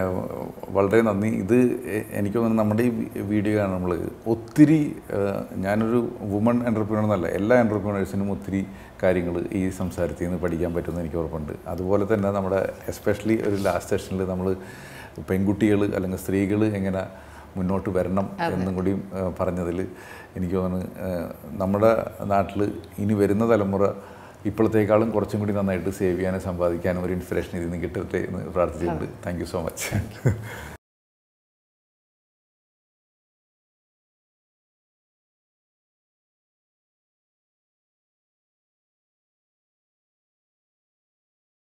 വളരെ നന്ദി. ഇത് എനിക്ക് തോന്നുന്നു നമ്മുടെ ഈ വീഡിയോ ആണ് നമ്മൾ ഒത്തിരി, ഞാനൊരു വുമൺ എൻ്റർപ്രീനർ എന്നല്ല, എല്ലാ എൻ്റർപ്രീനേഴ്സിനും ഒത്തിരി കാര്യങ്ങൾ ഈ സംസാരത്തിൽ നിന്ന് പഠിക്കാൻ പറ്റുമെന്ന് എനിക്ക് ഉറപ്പുണ്ട്. അതുപോലെ തന്നെ നമ്മുടെ എസ്പെഷ്യലി ഒരു ലാസ്റ്റ് സെഷനിൽ നമ്മൾ പെൺകുട്ടികൾ അല്ലെങ്കിൽ സ്ത്രീകൾ എങ്ങനെ മുന്നോട്ട് വരണം എന്നും കൂടി പറഞ്ഞതിൽ എനിക്ക് തോന്നുന്നു നമ്മുടെ നാട്ടിൽ ഇനി വരുന്ന തലമുറ ഇപ്പോഴത്തേക്കാളും കുറച്ചും കൂടി നന്നായിട്ട് സേവ് ചെയ്യാനും സമ്പാദിക്കാനും ഒരു ഇൻസ്പിറേഷൻ ഇതിൽ നിന്ന് കിട്ടട്ടെ എന്ന് പ്രാർത്ഥിച്ചിട്ടുണ്ട്. Thank you so much.